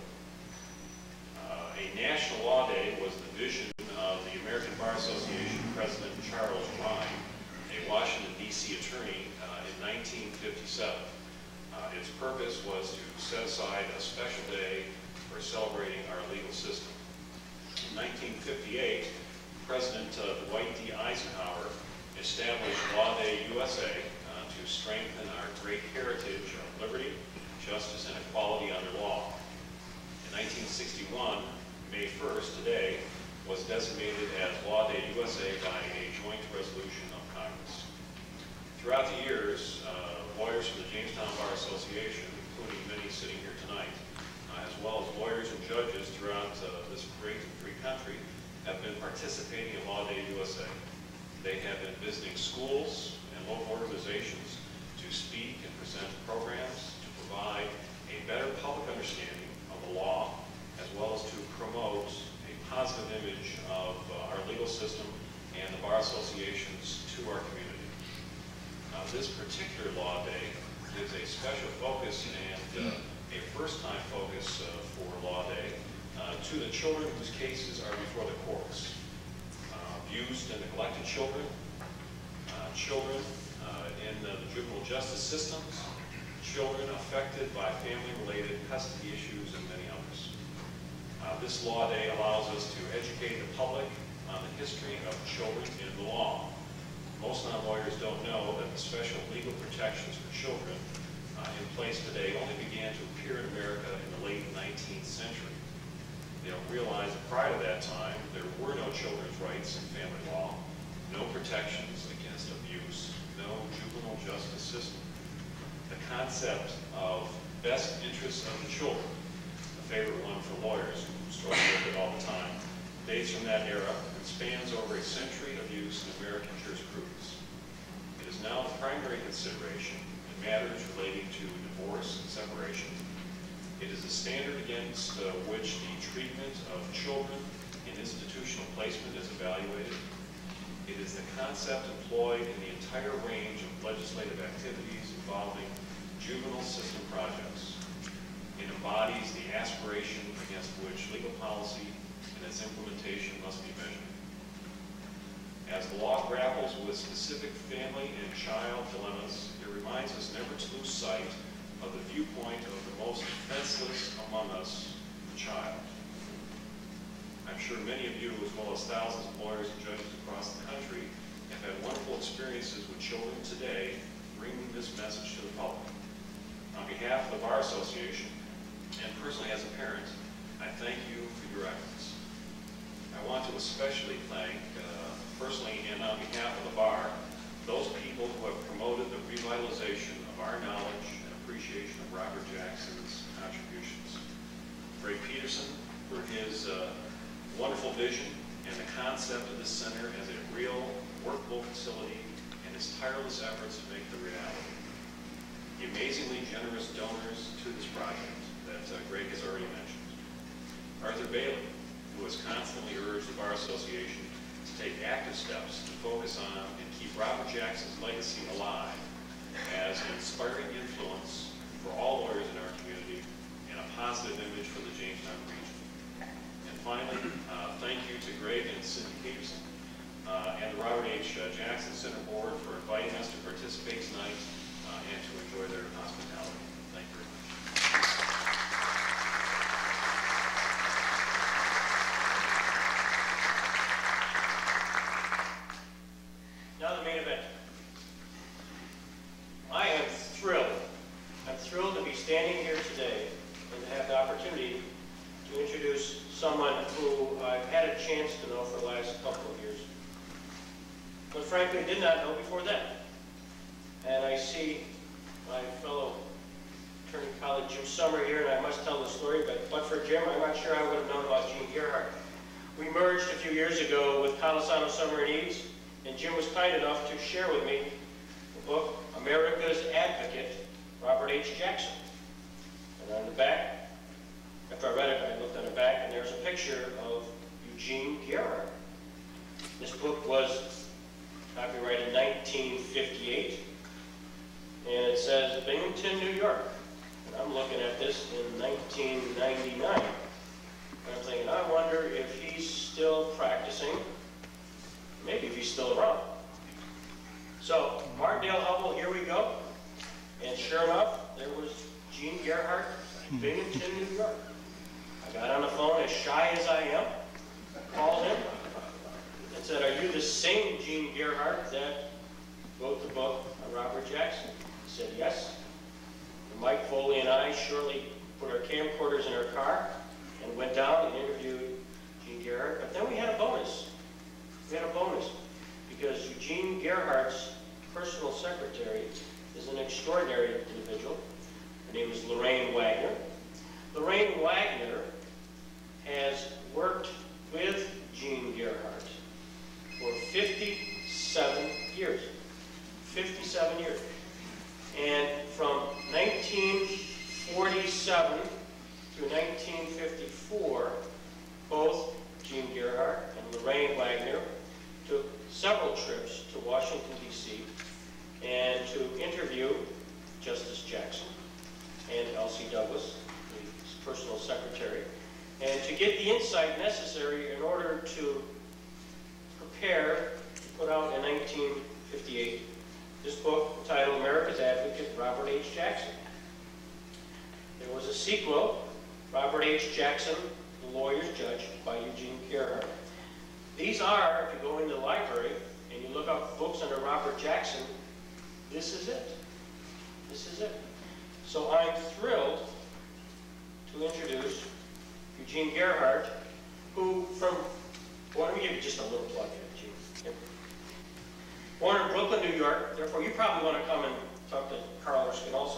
A National Law Day was the vision of the American Bar Association President Charles Rhyne, a Washington, D.C. attorney in 1957. Its purpose was to set aside a special day for celebrating our legal system. In 1958, President Dwight D. Eisenhower established Law Day USA to strengthen our great heritage of liberty, justice, and equality under law. In 1961, May 1st, today, was designated as Law Day USA by a joint resolution of Congress. Throughout the years, lawyers from the Jamestown Bar Association, including many sitting here tonight, as well as lawyers and judges throughout this great and free country, have been participating in Law Day USA. They have been visiting schools and local organizations to speak and present programs to provide a better public understanding of the law, as well as to promote a positive image of our legal system and the Bar Association a first-time focus for Law Day to the children whose cases are before the courts. Abused and neglected children, children in the juvenile justice systems, children affected by family-related custody issues, and many others. This Law Day allows us to educate the public on the history of children in the law. Most non-lawyers don't know that the special legal protections for children in place today only began to appear in America in the late 19th century. They don't realize that prior to that time, there were no children's rights in family law, no protections against abuse, no juvenile justice system. The concept of best interests of the children, a favorite one for lawyers who struggle with it all the time, dates from that era and spans over a century of use in American jurisprudence. It is now the primary consideration in matters relating to divorce and separation. It is a standard against which the treatment of children in institutional placement is evaluated. It is the concept employed in the entire range of legislative activities involving juvenile system projects. It embodies the aspiration against which legal policy and its implementation must be measured. As the law grapples with specific family and child dilemmas, it reminds us never to lose sight of the viewpoint of the most defenseless among us, the child. I'm sure many of you, as well as thousands of lawyers and judges across the country, have had wonderful experiences with children today, bringing this message to the public. On behalf of the Bar Association, and personally as a parent, I thank you for your efforts. I want to especially thank, personally and on behalf of the Bar, those people who have promoted the revitalization of our knowledge and appreciation of Robert Jackson's contributions. Ray Peterson for his wonderful vision and the concept of this center as a real workable facility and his tireless efforts to make it a reality. The amazingly generous donors to this project that Greg has already mentioned. Arthur Bailey, who has constantly urged the Bar Association to take active steps to focus on and keep Robert Jackson's legacy alive as an inspiring influence for all lawyers in our community and a positive image for the Jamestown region. And finally, thank you to Greg and Cindy Peterson and the Robert H. Jackson Center Board for inviting us to participate tonight and to enjoy their hospitality. Thank you very much. Now the main event. I am thrilled. I'm thrilled to be standing here today and to have the opportunity to introduce someone who I've had a chance to know for the last couple of years, but frankly did not know before then. And I see my fellow attorney colleague Jim Summer here, and I must tell the story, but for Jim, I'm not sure I would have known about Gene Gerhardt. We merged a few years ago with Calisano, Summer, and Eads, and Jim was kind enough to share with me the book, America's Advocate, Robert H. Jackson. And on the back, after I read it, I looked on the back, and there's a picture of Eugene Gerhardt. This book was copyrighted in 1958, and it says Binghamton, New York. And I'm looking at this in 1999. And I'm thinking, I wonder if he's still practicing, maybe if he's still around. So, Martindale Hubble, here we go. And sure enough, there was Gene Gerhardt, Binghamton, New York. I got on the phone as shy as I am, called him, and said, are you the same Gene Gerhardt that wrote the book on Robert Jackson? He said, yes. And Mike Foley and I shortly put our camcorders in our car and went down and interviewed Gene Gerhardt. But then we had a bonus. We had a bonus because Eugene Gerhardt's personal secretary is an extraordinary individual. Her name is Lorraine Wagner. Lorraine Wagner has worked with Gene Gerhardt for 57 years. 57 years. And from 1947 to 1954, both Gene Gerhardt and Lorraine Wagner took several trips to Washington, D.C. and to interview Justice Jackson, and Elsie Douglas, his personal secretary, and to get the insight necessary in order to prepare, put out in 1958, this book entitled America's Advocate, Robert H. Jackson. There was a sequel, Robert H. Jackson, The Lawyer's Judge, by Eugene Gerhardt. These are, if you go in the library and you look up books under Robert Jackson, this is it. This is it. So I'm thrilled to introduce Eugene Gerhardt, who well, let me give you just a little plug here, Eugene. Yep. Born in Brooklyn, New York, therefore you probably want to come and talk to Carl Erskine also.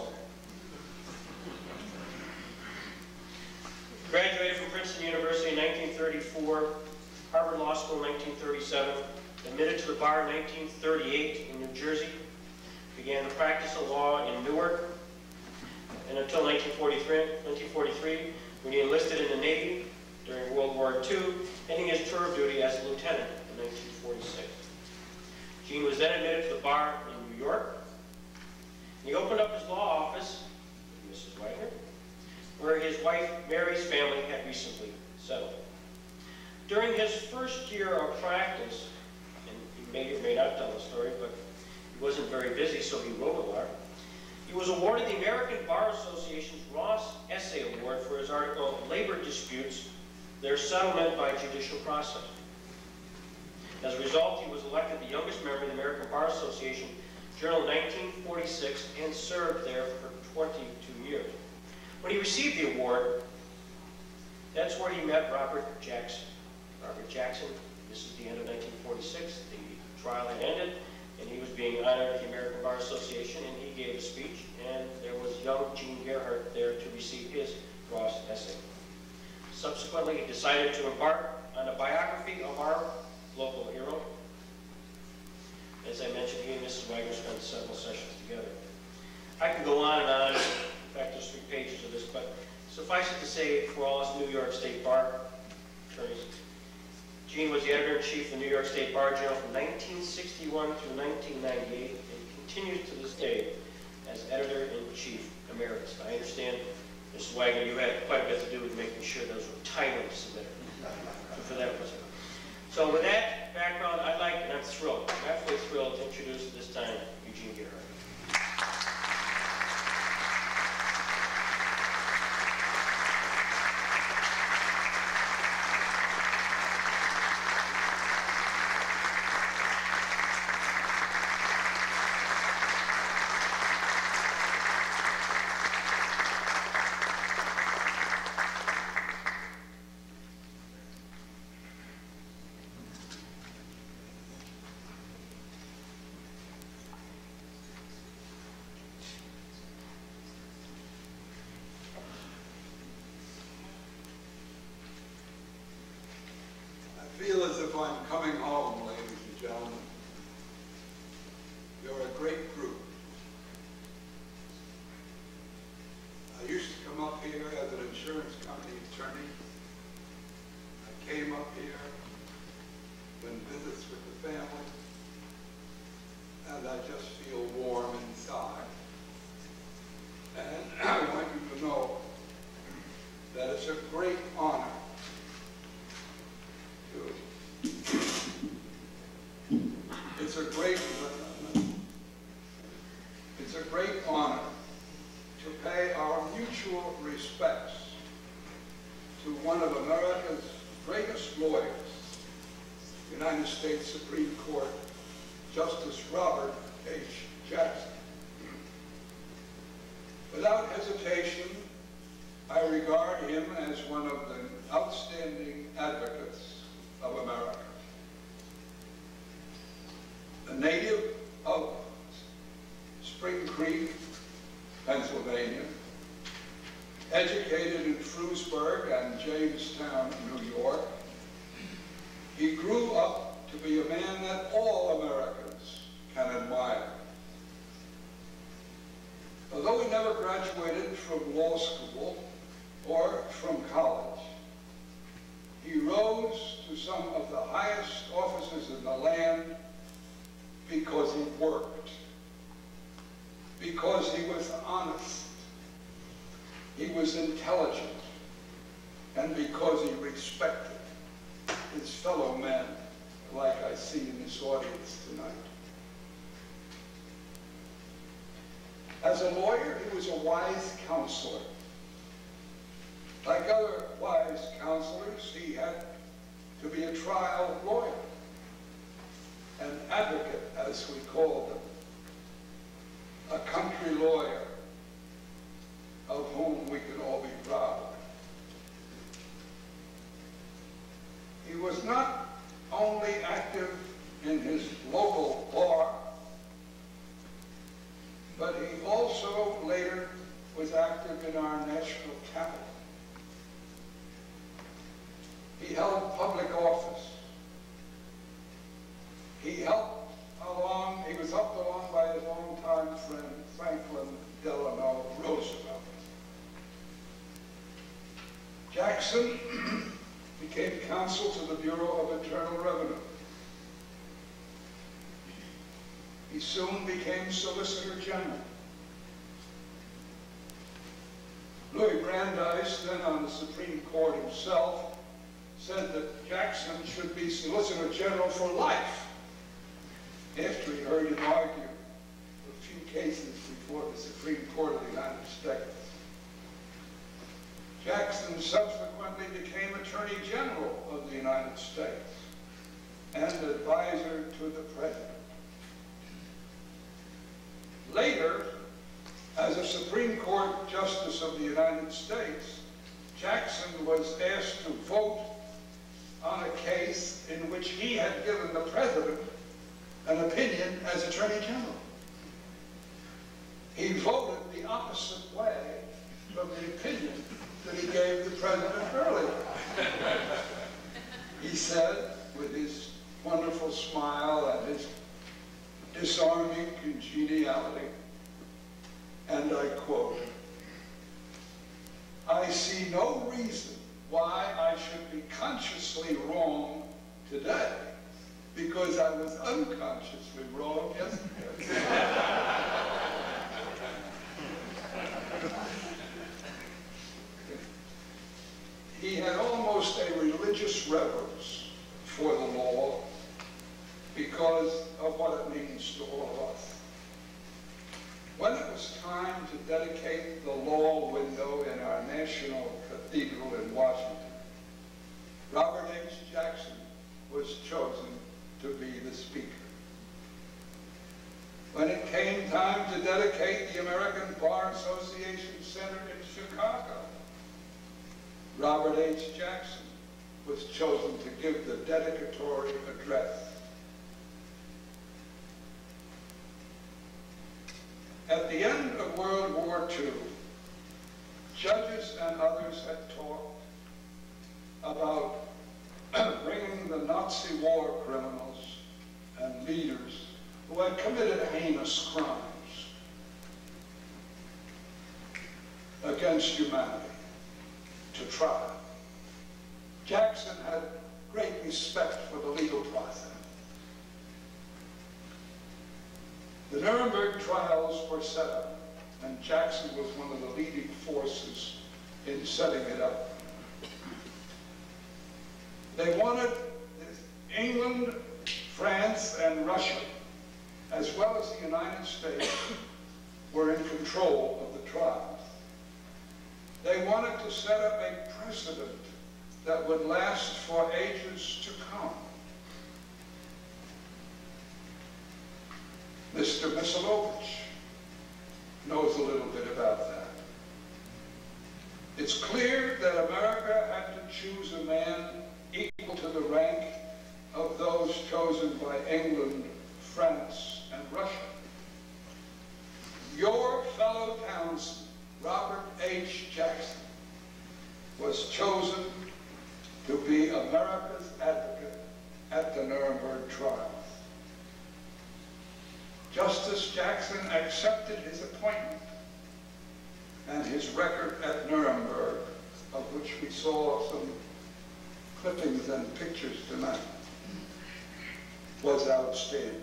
Graduated from Princeton University in 1934, Harvard Law School in 1937, admitted to the bar in 1938 in New Jersey, began the practice of law in Newark, and until 1943, when he enlisted in the Navy during World War II, ending his tour of duty as a lieutenant in 1946. Gene was then admitted to the bar in New York. He opened up his law office with Mrs. Wagner, where his wife Mary's family had recently settled. During his first year of practice, and he may or may not tell the story, but he wasn't very busy, so he wrote a lot. He was awarded the American Bar Association's Ross Essay Award for his article, Labor Disputes, Their Settlement by Judicial Process. As a result, he was elected the youngest member of the American Bar Association Journal in 1946 and served there for 22 years. When he received the award, that's where he met Robert Jackson. Robert Jackson, this is the end of 1946, the trial had ended, and he was being honored at the American Bar Association, and he gave a speech, and there was young Gene Gerhardt there to receive his Ross Essay. Subsequently, he decided to embark on a biography of our local hero. As I mentioned, he and Mrs. Wagner spent several sessions together. I can go on and on. In fact, there's 3 pages of this, but suffice it to say, for all us New York State Bar attorneys, Gene was the editor-in-chief of the New York State Bar Journal from 1961 through 1998, and continues to this day as editor-in-chief emeritus. I understand, Mrs. Wagner, you had quite a bit to do with making sure those were timely submitted. So for that reason. So with that background, I'd like, and I'm thrilled, I'm absolutely thrilled to introduce at this time Eugene Gerhardt. I feel as if I'm coming home, ladies and gentlemen. You're a great group. I used to come up here as an insurance company attorney. I came up here when visits with the family, and I just feel warm inside. And I want you to know that it's a great honor It's a great honor to pay our mutual respects to one of America's greatest lawyers, United States Supreme Court, Justice Robert H. Jackson. Without hesitation, I regard him as one of the outstanding advocates of America. A native of Spring Creek, Pennsylvania, educated in Frewsburg and Jamestown, New York, he grew up to be a man that all Americans can admire. Although he never graduated from law school or from college, he rose to some of the highest offices in the land because he worked, because he was honest, he was intelligent, and because he respected his fellow men, like I see in this audience tonight. As a lawyer, he was a wise counselor. Like other wise counselors, he had to be a trial lawyer, an advocate, as we call them, a country lawyer of whom we can all be proud. He was not only active in his local bar, but he also later was active in our national capital. He held public office. He was helped along by his longtime friend, Franklin Delano Roosevelt. Jackson became counsel to the Bureau of Internal Revenue. He soon became Solicitor General. Louis Brandeis, then on the Supreme Court himself, said that Jackson should be Solicitor General for life, after he heard him argue a few cases before the Supreme Court of the United States. Jackson subsequently became Attorney General of the United States and advisor to the President. Later, as a Supreme Court Justice of the United States, Jackson was asked to vote on a case in which he had given the President an opinion as Attorney General. He voted the opposite way from the opinion that he gave the President earlier. He said, with his wonderful smile and his disarming congeniality, and I quote, "I see no reason why I should be consciously wrong today, because I was unconsciously wrong yesterday." He had almost a religious reverence for the law because of what it means to all of us. When it was time to dedicate the law window in our National Cathedral in Washington, Robert H. Jackson was chosen to be the speaker. When it came time to dedicate the American Bar Association Center in Chicago, Robert H. Jackson was chosen to give the dedicatory address. At the end of World War II, judges and others had talked about bringing the Nazi war criminals and leaders who had committed heinous crimes against humanity to trial. Jackson had great respect for the legal process. The Nuremberg trials were set up, and Jackson was one of the leading forces in setting it up. They wanted England, France, and Russia, as well as the United States, were in control of the trials. They wanted to set up a precedent that would last for ages to come. Mr. Misselovich knows a little bit about that. It's clear that America had to choose a man equal to the rank of those chosen by England, France, and Russia. Your fellow townsman, Robert H. Jackson, was chosen to be America's advocate at the Nuremberg trials. Justice Jackson accepted his appointment, and his record at Nuremberg, of which we saw some clippings and pictures tonight, was outstanding.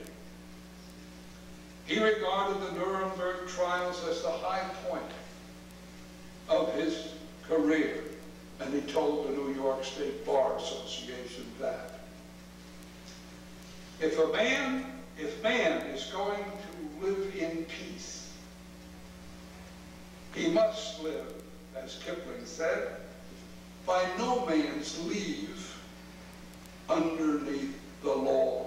He regarded the Nuremberg trials as the high point of his career, and he told the New York State Bar Association that if man is going to live in peace, he must live, as Kipling said, by no man's leave underneath the law.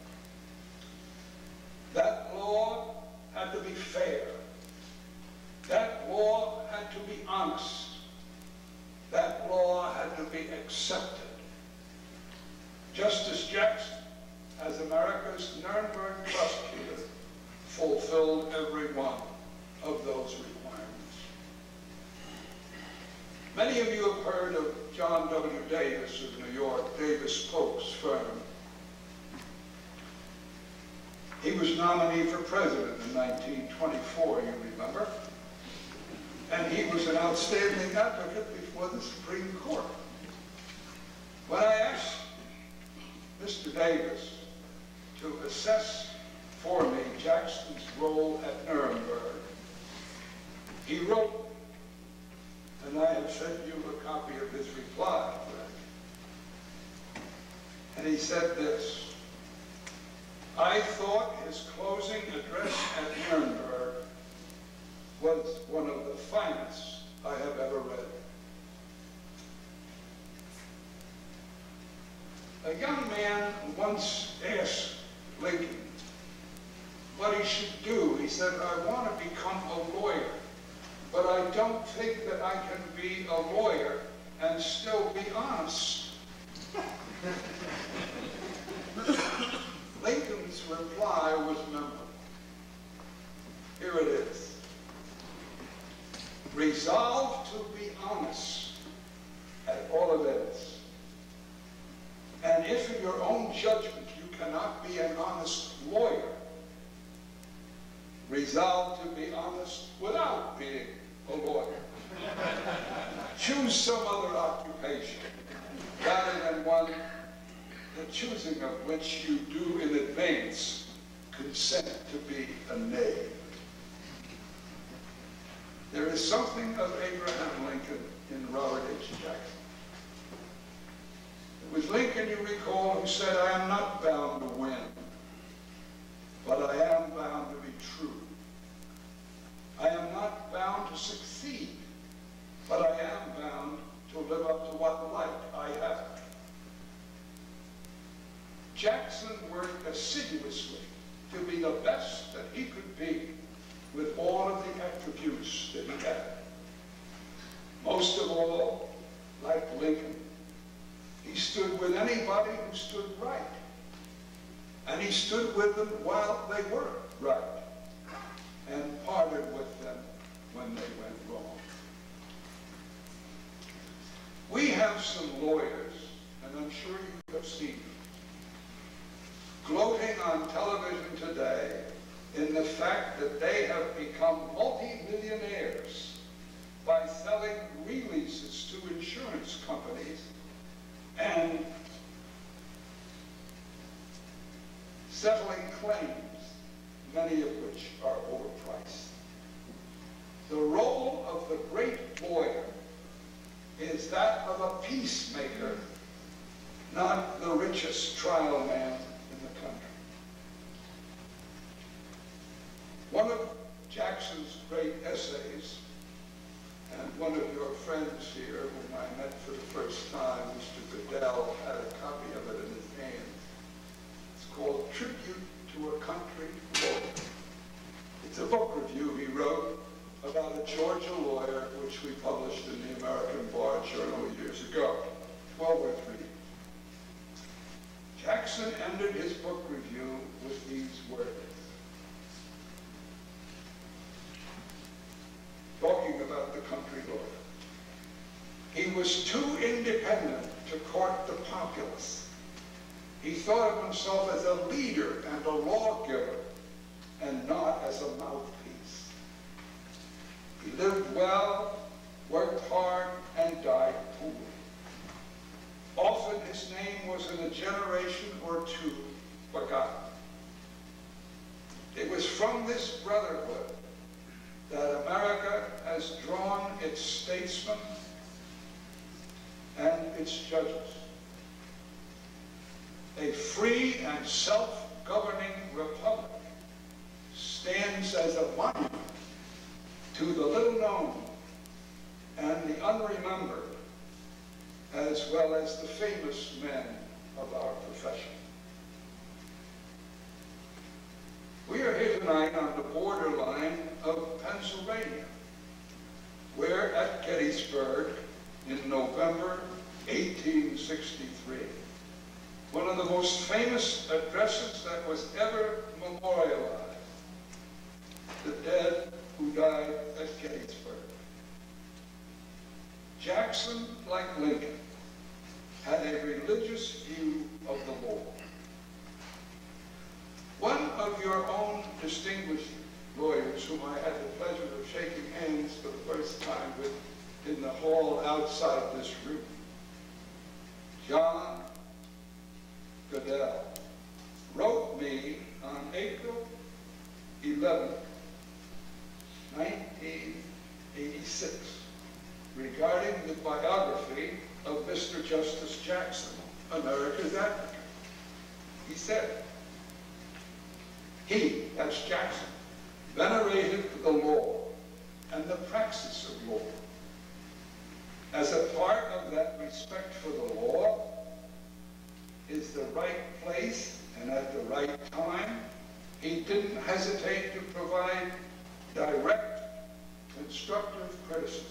That law had to be fair. That law had to be honest. That law had to be accepted. Justice Jackson, as America's Nuremberg prosecutor, fulfilled every one of those requirements. Many of you have heard of John W. Davis of New York, Davis Polk's firm. He was nominee for president in 1924, you remember, and he was an outstanding advocate before the Supreme Court. When I asked Mr. Davis to assess for me Jackson's role at Nuremberg, he wrote, and I have sent you a copy of his reply, and he said this: I thought his closing address at Nuremberg was one of the finest I have ever read. A young man once asked Lincoln what he should do. He said, I want to become a lawyer, but I don't think that I can be a lawyer and still be honest. Lincoln's reply was memorable. Here it is. Resolve to be honest at all events. And if in your own judgment you cannot be an honest lawyer, resolve to be honest without being a lawyer. Choose some other occupation rather than one the choosing of which you do in advance consent to be a knave. There is something of Abraham Lincoln in Robert H. Jackson. It was Lincoln, you recall, who said, I am not bound to win, but I am bound to be true. I am not bound to succeed, but I am bound to live up to what light I have. Jackson worked assiduously to be the best that he could be with all of the attributes that he had. Most of all, like Lincoln, he stood with anybody who stood right. And he stood with them while they were right, and parted with them when they went wrong. We have some lawyers, and I'm sure you have seen them, gloating on television today in the fact that they have become multi-millionaires by selling releases to insurance companies and settling claims, many of which are overpriced. The role of the great lawyer is that of a peacemaker, not the richest trial man in the country. One of Jackson's great essays, and one of your friends here, whom I met for the first time, Mr. Goodell, had a copy of it in his hand. It's called Tribute to a Country Lawyer. It's a book review he wrote about a Georgia lawyer, which we published in the American Bar Journal years ago. Well worth reading. Jackson ended his book review with these words. Talking about the country lawyer. He was too independent to court the populace. He thought of himself as a leader and a lawgiver, and not as a mouthpiece. He lived well, worked hard, and died poor. Often his name was in a generation or two forgotten. It was from this brotherhood that America has drawn its statesmen and its judges. A free and self-governing republic stands as a monument to the little-known and the unremembered, as well as the famous men of our profession. We are here tonight on the borderline of Pennsylvania, where at Gettysburg in November 1863, one of the most famous addresses that was ever memorialized, the dead who died at Gettysburg. Jackson, like Lincoln, had a religious view of the law. One of your own distinguished lawyers, whom I had the pleasure of shaking hands for the first time with in the hall outside this room, John Goodell, wrote me on April 11, 1986, regarding the biography of Mr. Justice Jackson, America's advocate. He said, he, that's Jackson, venerated the law and the praxis of law. As a part of that respect for the law is the right place and at the right time, he didn't hesitate to provide direct, constructive criticism.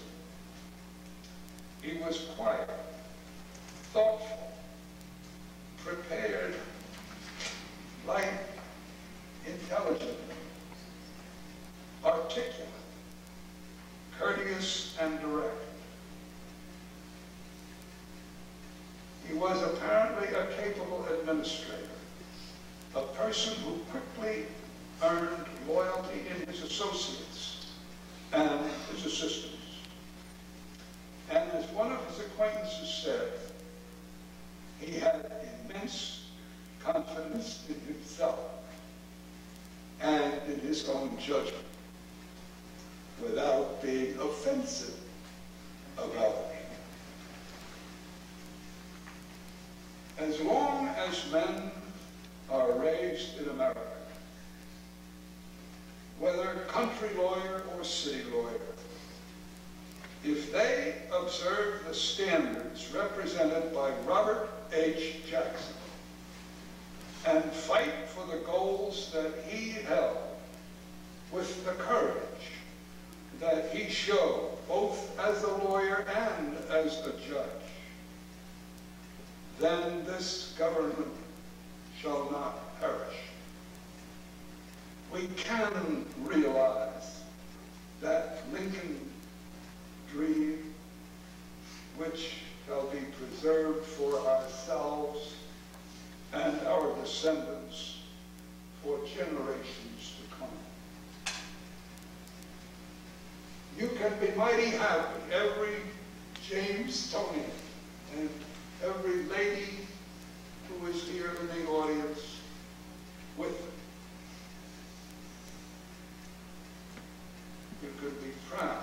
He was quiet, thoughtful, prepared, light, intelligent, articulate, courteous, and direct. He was apparently a capable administrator, a person who quickly earned loyalty in his associates and his assistants. And as one of his acquaintances said, he had immense confidence in himself and in his own judgment, without being offensive about it. As long as men are raised in America, whether country lawyer or city lawyer, if they observe the standards represented by Robert H. Jackson and fight for the goals that he held with the courage that he showed both as a lawyer and as a judge, then this government shall not perish. We can realize that Lincoln dream, which shall be preserved for ourselves and our descendants for generations to come. You can be mighty happy, every Jamestonian and every lady who is here in the audience with them. You could be proud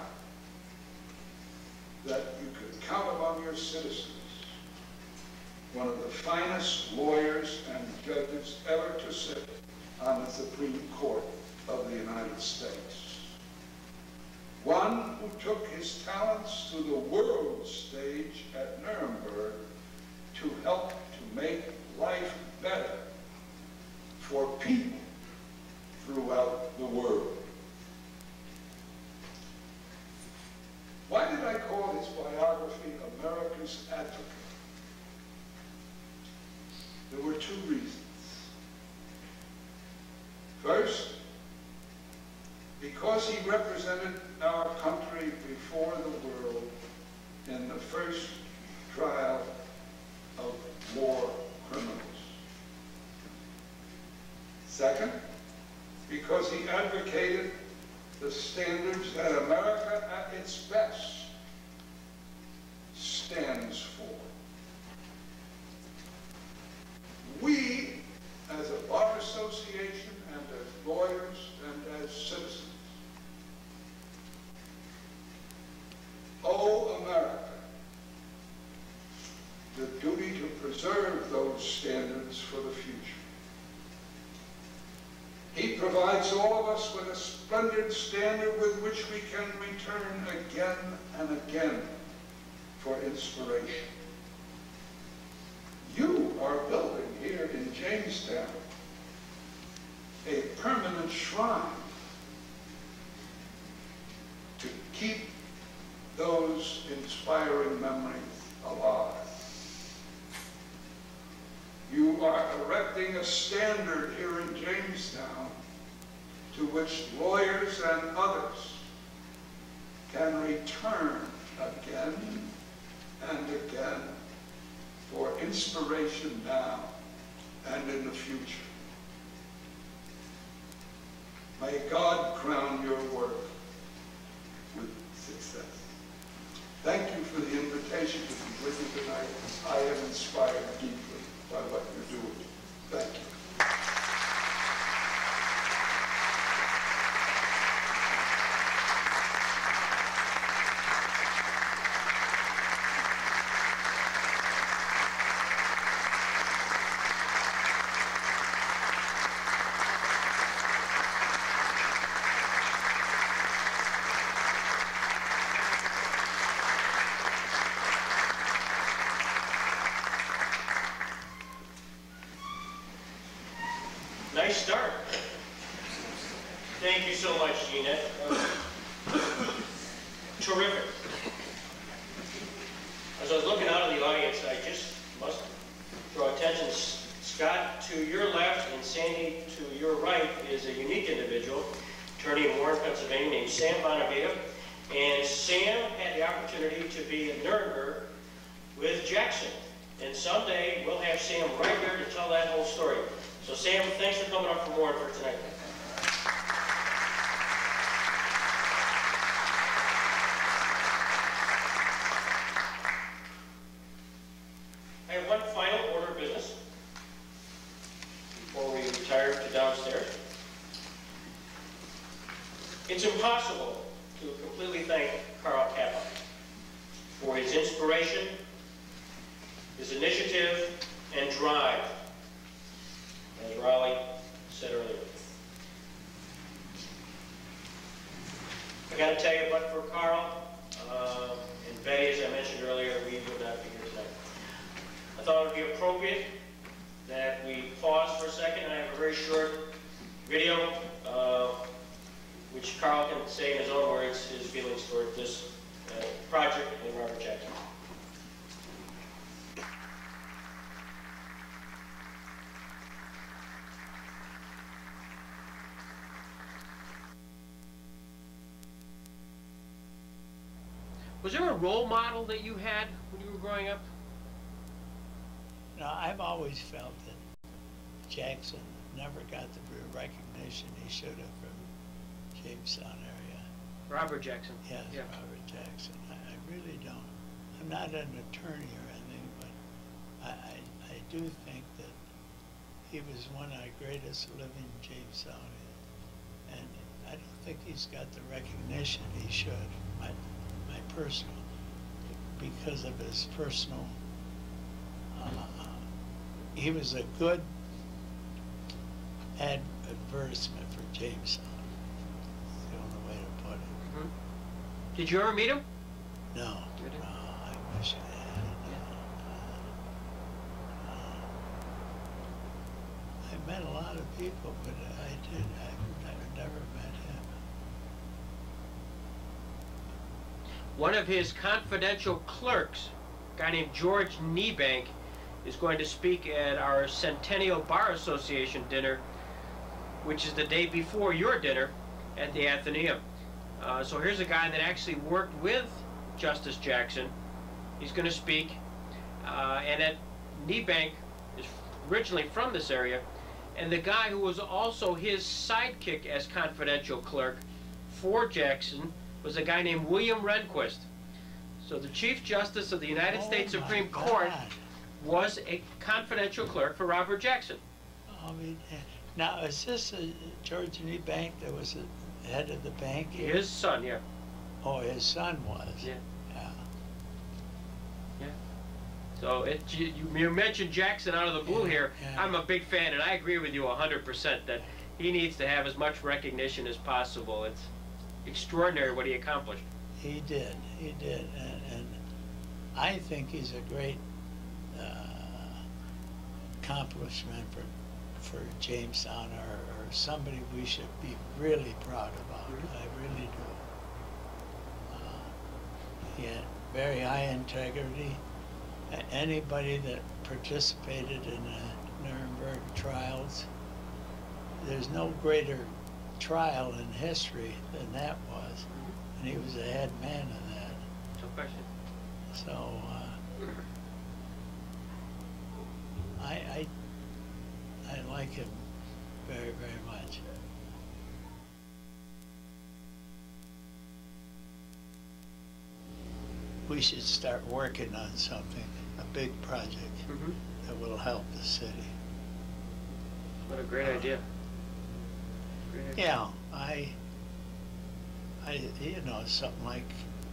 that you could count among your citizens one of the finest lawyers and judges ever to sit on the Supreme Court of the United States. One who took his talents to the world stage at Nuremberg to help to make life better for people throughout the world. Why did I call his biography America's Advocate? There were two reasons. First, because he represented our country before the world in the first trial of war criminals. Second, because he advocated the standards that America at its best stands for. We, as a bar association and as lawyers and as citizens, preserve those standards for the future. He provides all of us with a splendid standard with which we can return again and again for inspiration. You are building here in Jamestown a permanent shrine to keep those inspiring memories alive. You are erecting a standard here in Jamestown to which lawyers and others can return again and again for inspiration now and in the future. May God crown your work with success. Thank you for the invitation to be with you tonight. I am inspired deeply by what you're doing. Thank you. Nice start. Thank you so much, Gina. Terrific. As I was looking out of the audience, I just must draw attention. Scott, to your left, and Sandy, to your right, is a unique individual, attorney in Warren, Pennsylvania, named Sam Bonavita. And Sam had the opportunity to be in Nuremberg with Jackson. And someday we'll have Sam right here to tell that whole story. So Sam, thanks for coming up from Warren for tonight. I have one final order of business before we retire to downstairs. It's impossible to completely thank Carl Kappa for his inspiration, his initiative, and drive, as Raleigh said earlier. I got to tell you, but for Carl and Betty, as I mentioned earlier, we would not be here tonight. I thought it would be appropriate that we pause for a second. I have a very short video, which Carl can say in his own words his feelings toward this project and Robert Jackson. Was there a role model that you had when you were growing up? No, I've always felt that Jackson never got the recognition he should have from Jamestown area. Robert Jackson. Yes, yeah. Robert Jackson. I really don't. I'm not an attorney or anything, but I do think that he was one of the greatest living Jamestown, and I don't think he's got the recognition he should. My personal, because of his personal, he was a good advertisement for Jamestown. That's the only way to put it. Mm-hmm. Did you ever meet him? No. No, I wish I had. I met a lot of people, but I've never met him. One of his confidential clerks, a guy named George Niebank, is going to speak at our Centennial Bar Association dinner, which is the day before your dinner at the Athenaeum. So here's a guy that actually worked with Justice Jackson. He's going to speak. And at Niebank is originally from this area. And the guy who was also his sidekick as confidential clerk for Jackson was a guy named William Rehnquist. So the Chief Justice of the United States Supreme Court was a confidential clerk for Robert Jackson. I mean, now is this George Niebank that was the head of the bank here? His son, yeah. Oh, his son was. Yeah. Yeah. Yeah. So you mentioned Jackson out of the blue here. I'm a big fan, and I agree with you 100% that he needs to have as much recognition as possible. It's extraordinary what he accomplished. He did, and I think he's a great accomplishment for Jamestown, or somebody we should be really proud about. I really do. He had very high integrity. Anybody that participated in the Nuremberg trials, there's no greater trial in history than that was, and he was the head man of that. No question. So I like him very, very much. We should start working on something, a big project that will help the city. What a great idea. Yeah, you know, something like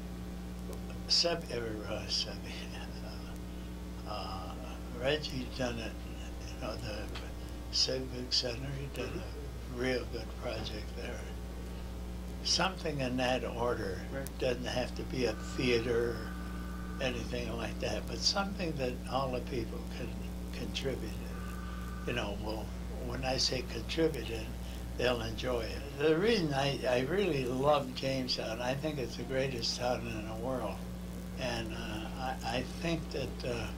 Reggie done it, you know, the Civic Center, he did a real good project there. Something in that order. Doesn't have to be a theater or anything like that, but something that all the people can contribute. You know, well, when I say contributed, they'll enjoy it. The reason I really love Jamestown, I think it's the greatest town in the world. And I think that,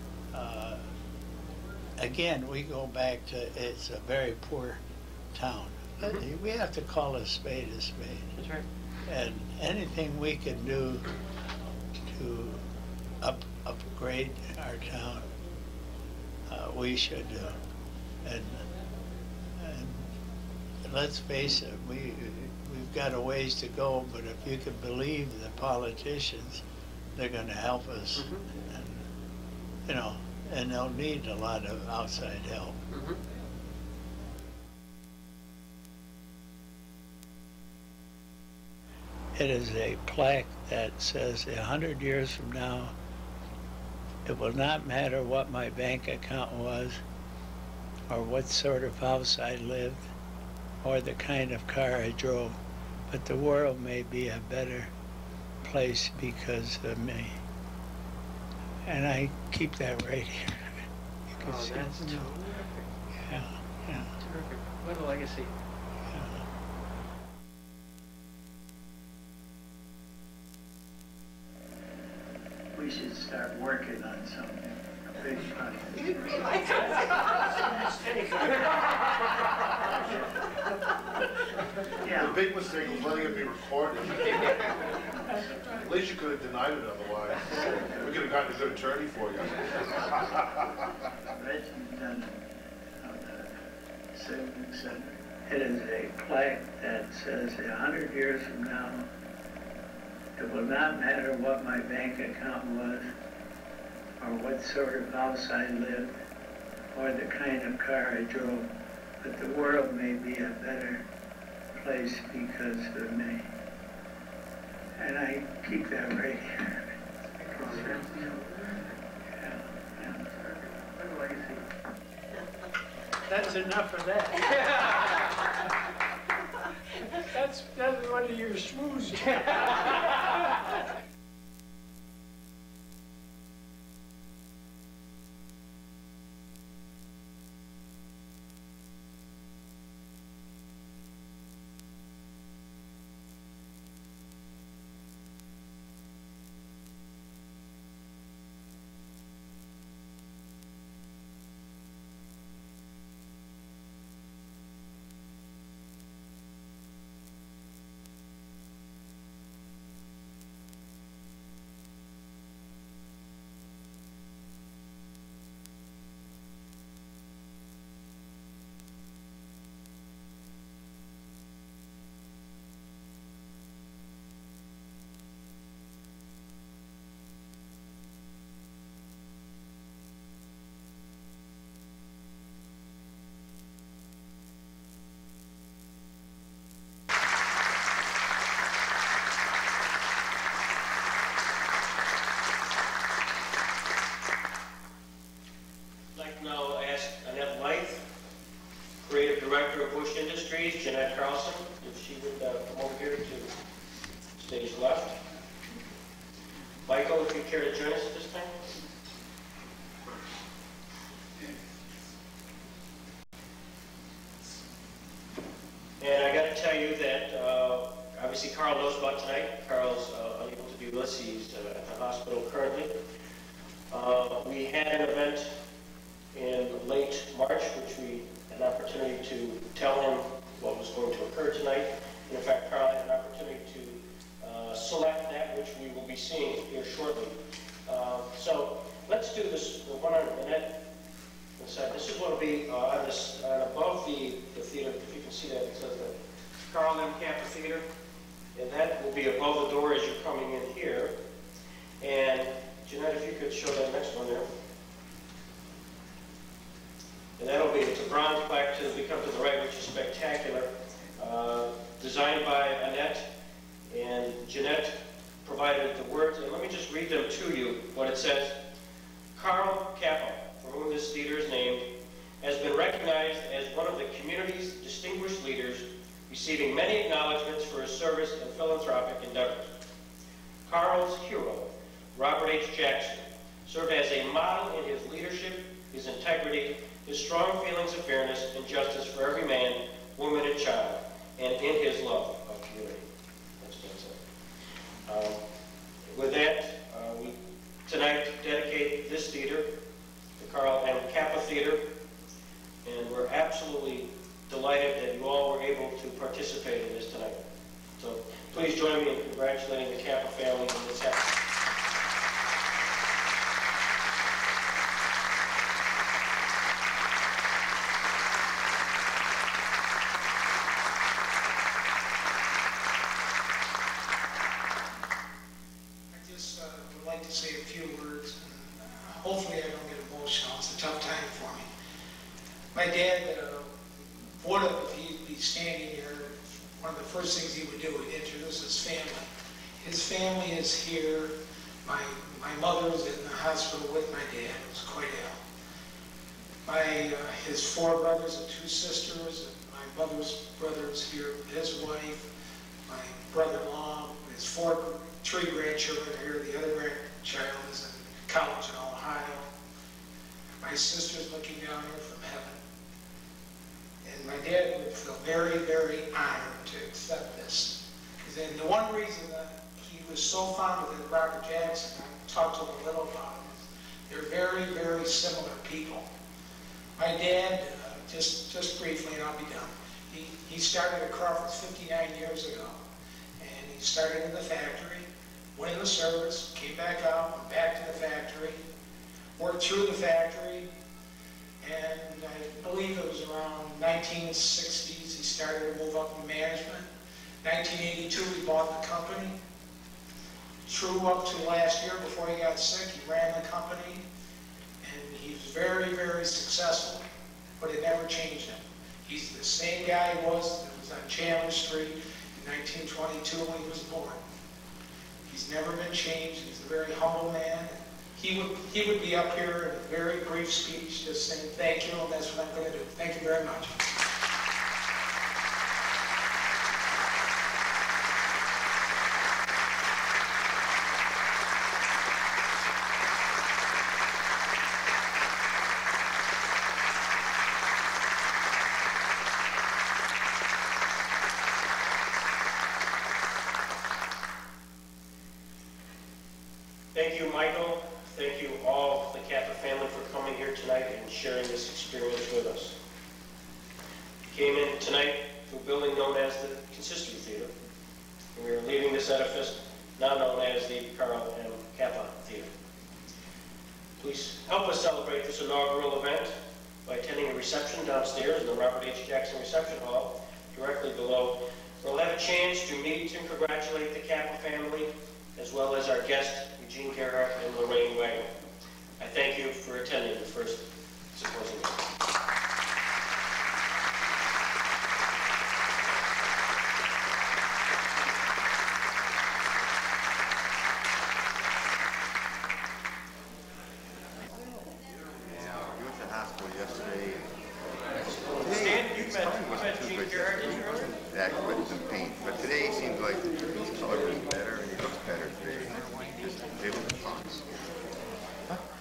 again, we go back to, it's a very poor town. We have to call a spade a spade. That's right. And anything we can do to upgrade our town, we should do. And let's face it, we've got a ways to go, but if you can believe the politicians, they're going to help us. And, you know, and they'll need a lot of outside help. It is a plaque that says 100 years from now, it will not matter what my bank account was, or what sort of house I lived, or the kind of car I drove, but the world may be a better place because of me. And I keep that right here. You can Oh, see that's it. terrific. Yeah, yeah. Terrific. What a legacy. We should start working on something, a big project. The big mistake was letting it be recorded. At least you could have denied it otherwise. We could have gotten a good attorney for you. Reggie done it on the Civic Center. It is a plaque that says 100 years from now, it will not matter what my bank account was, or what sort of house I lived, or the kind of car I drove, but the world may be a better place because of me. And I keep that right here. That's enough of that. That's one of your schmooze. Bush Industries, Jeanette Carlson, if she would come over here to stage left. Michael, if you care to join us at this time. And I got to tell you that obviously Carl knows about tonight. Carl's unable to be with us. He's at the hospital currently. We had an event in late March, which we had an opportunity to tell him what was going to occur tonight. And in fact, Carl had an opportunity to select that which we will be seeing here shortly. So let's do this one on Annette. This is what will be above the theater. If you can see that, it says the Carl M. Kappa Theater. And that will be above the door as you're coming in here. And Jeanette, if you could show that next one there. And that'll be, it's a bronze plaque to come to the right, which is spectacular. Designed by Annette, and Jeanette provided the words. And let me just read them to you, what it says. Carl Kappa, for whom this theater is named, has been recognized as one of the community's distinguished leaders, receiving many acknowledgments for his service and philanthropic endeavors. Carl's hero, Robert H. Jackson, served as a model in his leadership, his integrity, his strong feelings of fairness and justice for every man, woman, and child, and in his love of community. With that, we tonight dedicate this theater, the Carl M. Kappa Theater, and we're absolutely delighted that you all were able to participate in this tonight. So please join me in congratulating the Kappa family on this happening. Hopefully I don't get emotional. It's a tough time for me. My dad would have, if he'd be standing here, one of the first things he would do would introduce his family. His family is here. My mother was in the hospital with my dad, who was quite ill. His 4 brothers and 2 sisters, and my mother's brother is here with his wife, my brother-in-law, his 3 grandchildren are here. The other grandchild is in college in Ohio. My sister's looking down here from heaven. And my dad would feel very, very honored to accept this. And the one reason that he was so fond of Robert Jackson, I talked to him a little about it, they're very, very similar people. My dad, just briefly, and I'll be done, he started at Crawford's 59 years ago. And he started in the factory, went in the service, came back out, went back to the factory, worked through the factory, and I believe it was around 1960s he started to move up in management. 1982 he bought the company. True up to last year before he got sick, he ran the company, and he was very, very successful, but it never changed him. He's the same guy he was that was on Chandler Street in 1922 when he was born. He's never been changed. He's a very humble man. He would be up here in a very brief speech just saying thank you, and that's what I'm going to do. Thank you very much. Thank you, Michael. Thank you all, the Kappa family, for coming here tonight and sharing this experience with us. We came in tonight to a building known as the Consistory Theater, and we are leaving this edifice now known as the Carl M. Kappa Theater. Please help us celebrate this inaugural event by attending a reception downstairs in the Robert H. Jackson Reception Hall, directly below. We'll have a chance to meet and congratulate the Kappa family, as well as our guests, Eugene Gerhardt and Lorraine Wagner. I thank you for attending the first symposium. Yeah, we went to hospital yesterday. Stan, you've met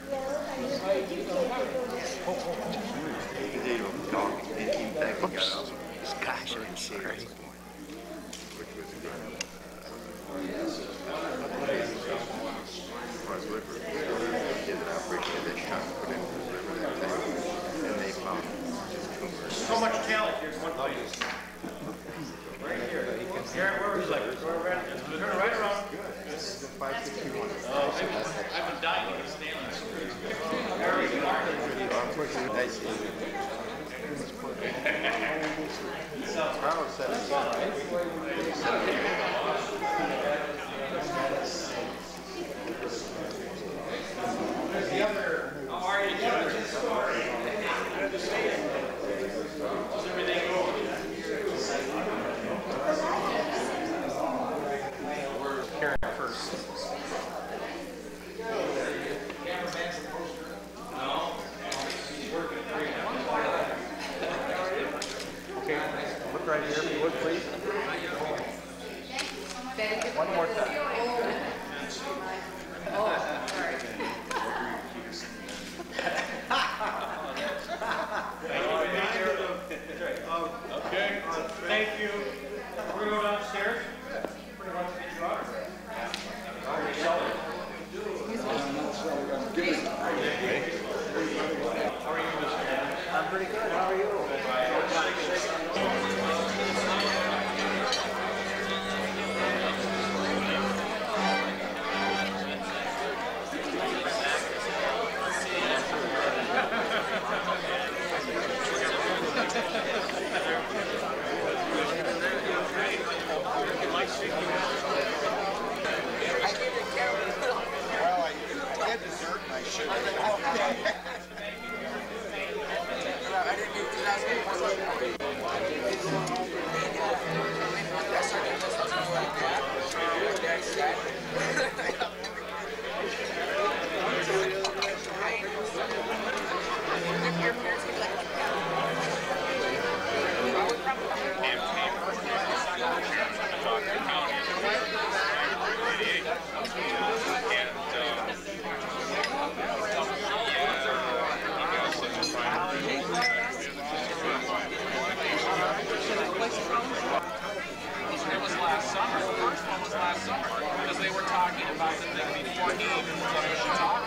Gosh, I'm serious. So much talent here in one place. Right here. Here, where is it? Turn it right around. Oh, I've been dying to get Stanley. There's the other. How are you? How's everything going? Karen first. Cameraman's supposed to. No. He's working great. Okay, look right here if you would, please. One more time. Oh, sorry. Okay, thank you. We're going to go downstairs. We're going to get you out. How are you, Mr. I'm pretty good. How are you? Well, I had dessert and I should have. I didn't get the last name. It was last summer. The first one was last summer because they were talking about the thing before he even was on the Chicago.